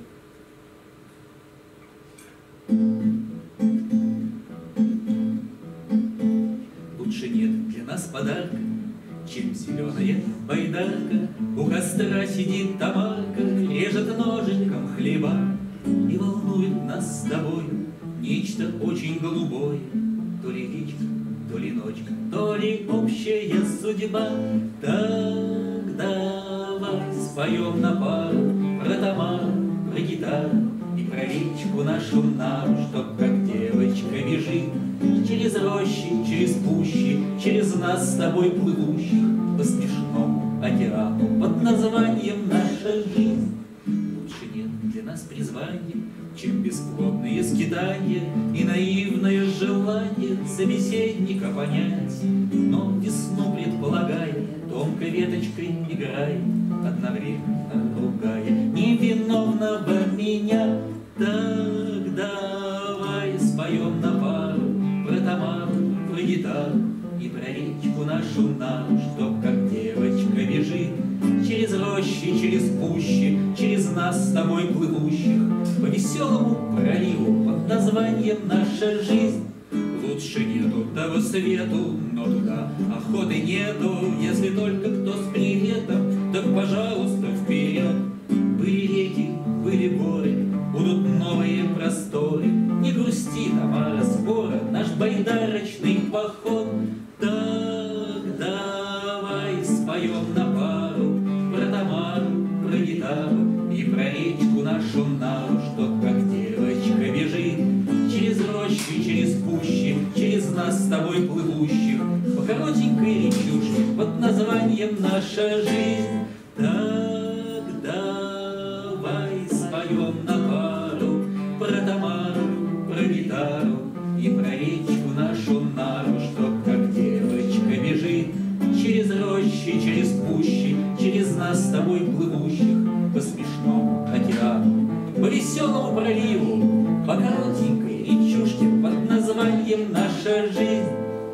Лучше нет для нас подарка, чем зеленая байдарка. У костра сидит Тамарка, режет ножиком хлеба, и волнует нас с тобой нечто очень голубое. То ли речка, то ли ночка, то ли общая судьба. Так давай споем на пару про Тамару, про гитару и про речку нашу Нару, чтоб как девочка бежит через рощи, через пущи, через нас с тобой плывущих по смешному океану под названием наша жизнь. Лучше нет для нас призвания, чем бесплодные скитания и наивное желание собеседника понять. Но весну предполагая, тонкой веточкой играй, одновременно ругая невиновного меня. Так давай споем на пару про Тамару, про гитару и про речку нашу нас с тобой плывущих по веселому проливу под названием «Наша жизнь». Лучше нету того свету, но туда охоты нету. Если только кто с приветом, так, пожалуйста, вперед. Были реки, были горы, будут новые просторы. Не грусти, Тамара, скоро наш байдарочный поход. Так давай споем на пару про Тамару, про гитару и про речку нашу Нару, что как девочка бежит через рощи, через кущи, через нас с тобой плывущих по коротенькой речушке под названием «Наша жизнь». Так давай споем на пару про Тамару, про гитару и про речку нашу Нару, что как девочка бежит через рощи, через кущи, через нас с тобой плывущих по смешному океану, по веселому проливу, по коротенькой речушке под названием «Наша жизнь».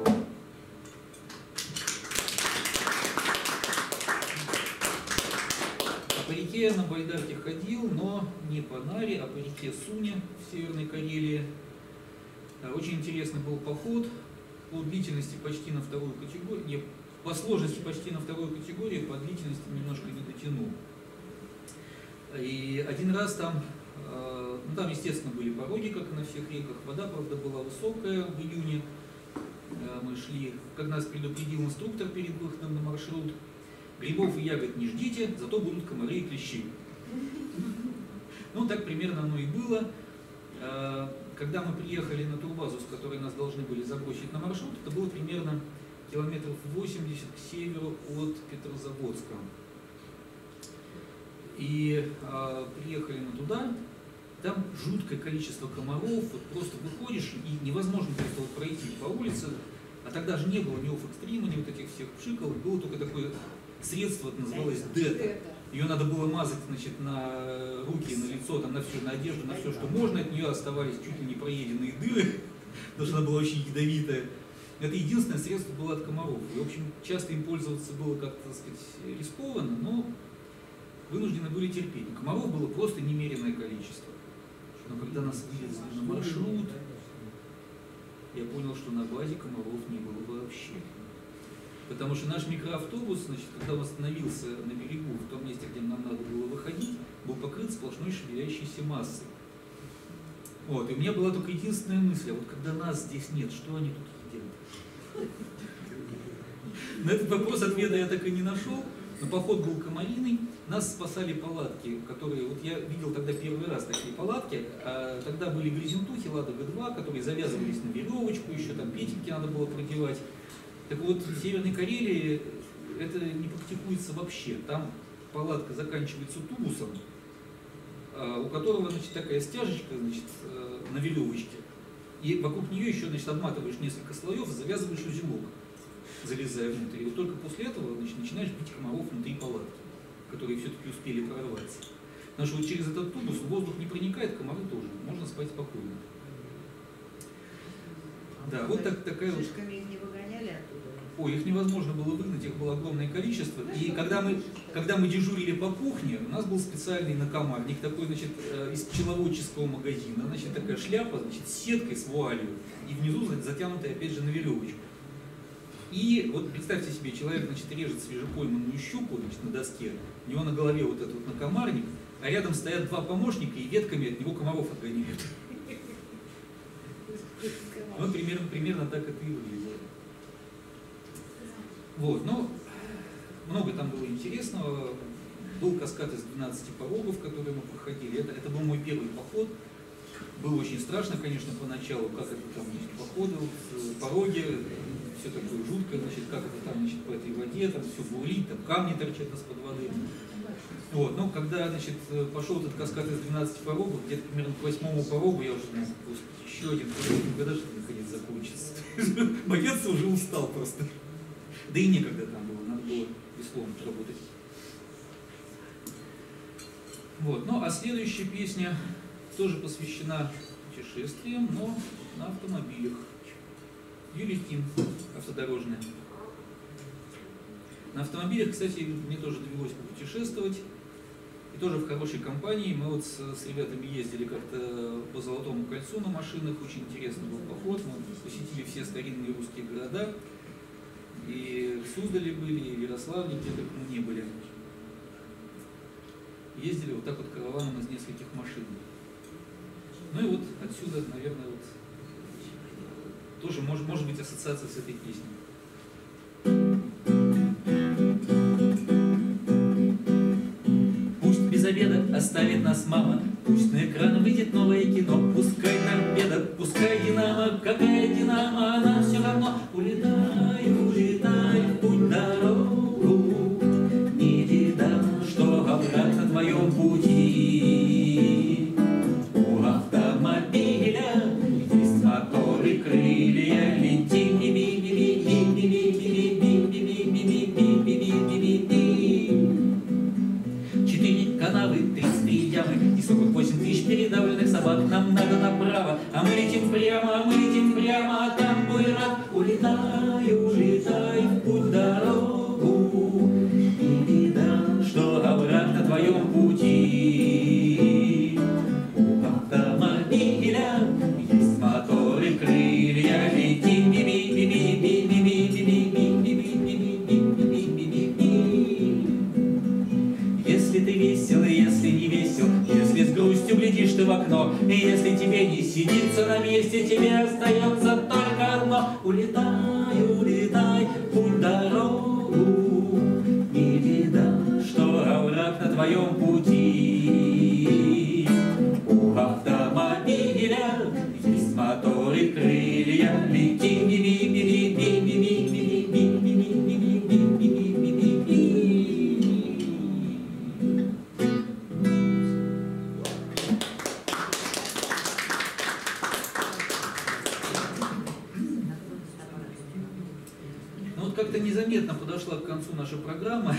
По реке я на байдарке ходил, но не по Наре, а по реке Суне в Северной Карелии. Очень интересный был поход. По длительности почти на вторую категорию, не, по сложности почти на вторую категорию, по длительности немножко не дотянул. И один раз там, ну там, естественно, были пороги, как и на всех реках. Вода, правда, была высокая в июне. Мы шли, как нас предупредил инструктор перед выходом на маршрут: грибов и ягод не ждите, зато будут комары и клещи. Ну, так примерно оно и было. Когда мы приехали на турбазу, с которой нас должны были забросить на маршрут, это было примерно километров 80 к северу от Петрозаводска. И приехали мы туда, там жуткое количество комаров, вот просто выходишь и невозможно просто вот пройти по улице, а тогда же не было ни оф-экстрима, ни вот этих всех пшиков, было только такое средство, это называлось ДЭТА. Ее надо было мазать, значит, на руки, на лицо, там, на все, на одежду, на все, что можно. От нее оставались чуть ли не проеденные дыры, потому что она была очень ядовитая. Это единственное средство было от комаров. И, в общем, часто им пользоваться было как-то, так сказать, рискованно, но вынуждены были терпеть. Комаров было просто немеренное количество. Но когда нас вывезли на маршрут, я понял, что на базе комаров не было вообще. Потому что наш микроавтобус, значит, когда он остановился на берегу, в том месте, где нам надо было выходить, был покрыт сплошной шевелящейся массой. Вот, и у меня была только единственная мысль: а вот когда нас здесь нет, что они тут едят? На этот вопрос ответа я так и не нашел, но поход был комариный. Нас спасали палатки, которые, вот я видел тогда первый раз такие палатки, а тогда были грязентухи Ладога-2, которые завязывались на веревочку, еще там петельки надо было продевать. Так вот, в Северной Карелии это не практикуется вообще. Там палатка заканчивается тубусом, у которого, значит, такая стяжечка, значит, на веревочке. И вокруг нее еще, значит, обматываешь несколько слоев и завязываешь узелок, залезая внутрь. И вот только после этого, значит, начинаешь бить комаров внутри палатки, которые все-таки успели прорваться. Потому что вот через этот тубус воздух не проникает, комары тоже. Можно спать спокойно. Да, вот такая вот. Шишками их не выгоняли оттуда? Ой, их невозможно было выгнать, их было огромное количество. И когда мы дежурили по кухне, у нас был специальный накомарник, такой, значит, из пчеловодческого магазина, значит, такая шляпа, значит, с сеткой, с вуалью, и внизу, значит, затянутая, опять же, на веревочку. И вот представьте себе, человек, значит, режет свежепойманную щуку, значит, на доске, у него на голове вот этот вот накомарник, а рядом стоят два помощника и ветками от него комаров отгоняют. Вот примерно так это и выглядело. Вот, но много там было интересного. Был каскад из 12 порогов, которые мы проходили. Это был мой первый поход. Было очень страшно, конечно, поначалу, как это там, значит, походы, пороги, все такое жуткое, значит, как это там, значит, по этой воде, там все бурлит, там камни торчат из-под воды. Вот, но когда, значит, пошел этот каскад из 12 порогов, где-то примерно к 8-му порогу я уже думал: господи, еще один порог, когда же наконец закончится? Боец уже устал просто. Да и некогда там было, надо было веслом работать. Вот, ну а следующая песня тоже посвящена путешествиям, но на автомобилях. Юрий Ким, автодорожная. На автомобилях, кстати, мне тоже довелось попутешествовать. тоже в хорошей компании. Мы вот с ребятами ездили как-то по Золотому кольцу на машинах, очень интересный был поход. Мы посетили все старинные русские города. И в Суздале были, и в Ярославле, где только мы не были. Ездили вот так вот караваном из нескольких машин. Ну и вот отсюда, наверное, вот тоже может быть ассоциация с этой песней. Пусть без обеда оставит нас мама, пусть на экран выйдет новое кино, пускай торпеда, пускай динамо, какая динамо, она все равно. Улетай, улетай в путь дорогу, не беда, что обратно в твоем пути. У автомобиля есть мотор и крылья, лети, канавы, 33 ямы и 48 тысяч передавленных собак. Нам надо направо, а мы летим прямо, а там буйрак. Улетай, улетай в путь дорогу, не беда, что обратно в твоем пути. У автомобиля есть мотор и крылья, лети, если ты весел, если не весел, если с грустью глядишь ты в окно, и если тебе не сидится на месте, тебе остается только одно. Улетай, улетай в путь дорогу, не беда, что обратно в твоем пути. У автомобиля есть мотор и крылья, лети, Как-то незаметно подошла к концу наша программа.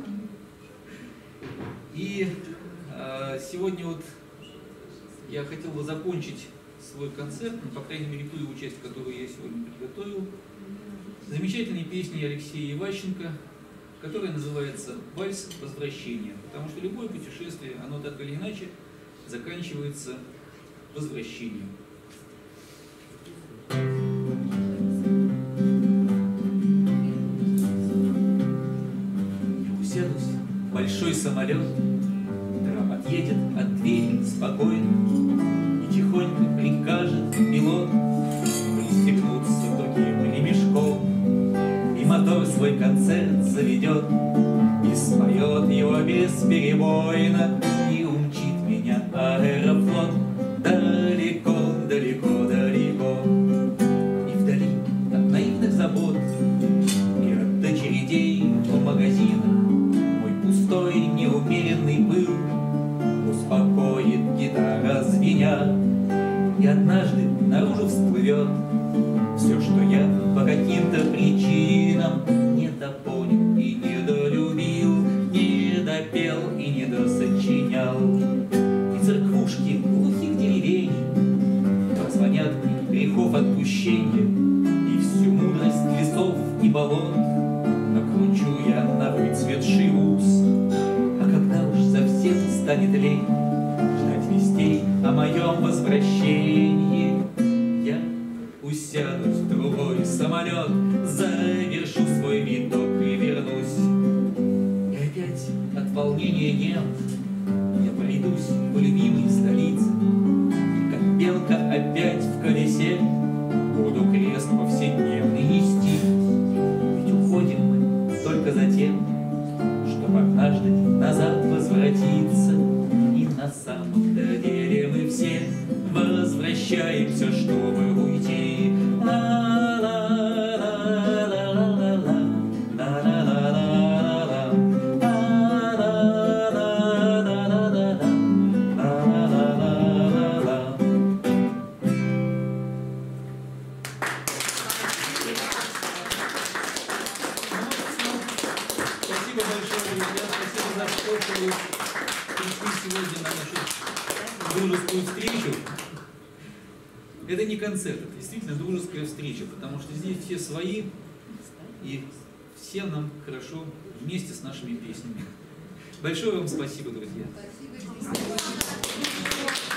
И сегодня вот я хотел бы закончить свой концерт, ну, по крайней мере, ту его часть, которую я сегодня приготовил, замечательной песней Алексея Иващенко, которая называется «Вальс возвращения». Потому что любое путешествие, оно так или иначе заканчивается возвращением. Большой самолет, трап отъедет от двери спокойно, и тихонько прикажет пилот пристегнуться тугим ремешком, и мотор свой концерт заведет, и споет его бесперебойно, и умчит меня аэрофлот далеко, далеко, далеко. И вдали от наивных забот и от очередей в магазинах пустой, неумеренный пыл успокоит гитара звеня, и однажды наружу всплывет все, что я по каким-то причинам недопонял и недолюбил, не допел и не досочинял. И церквушки глухих деревень позвонят грехов отпущения, и всю мудрость лесов и болот накручу я на выцветший ус. А когда уж совсем станет лень ждать вестей о моем возвращении, я усяду в другой самолет, завершу свой виток и вернусь. И опять от волнения нем я пройдусь по любимой столице, и как белка опять в колесе буду крест повседневный нести. Ведь уходим мы только за тем, чтобы однажды назад возвратиться. И на самом деле мы все возвращаемся, чтобы уйти. Сегодня на нашу дружескую встречу. Это не концерт, это действительно дружеская встреча, потому что здесь все свои, и всем нам хорошо вместе с нашими песнями. Большое вам спасибо, друзья. Спасибо.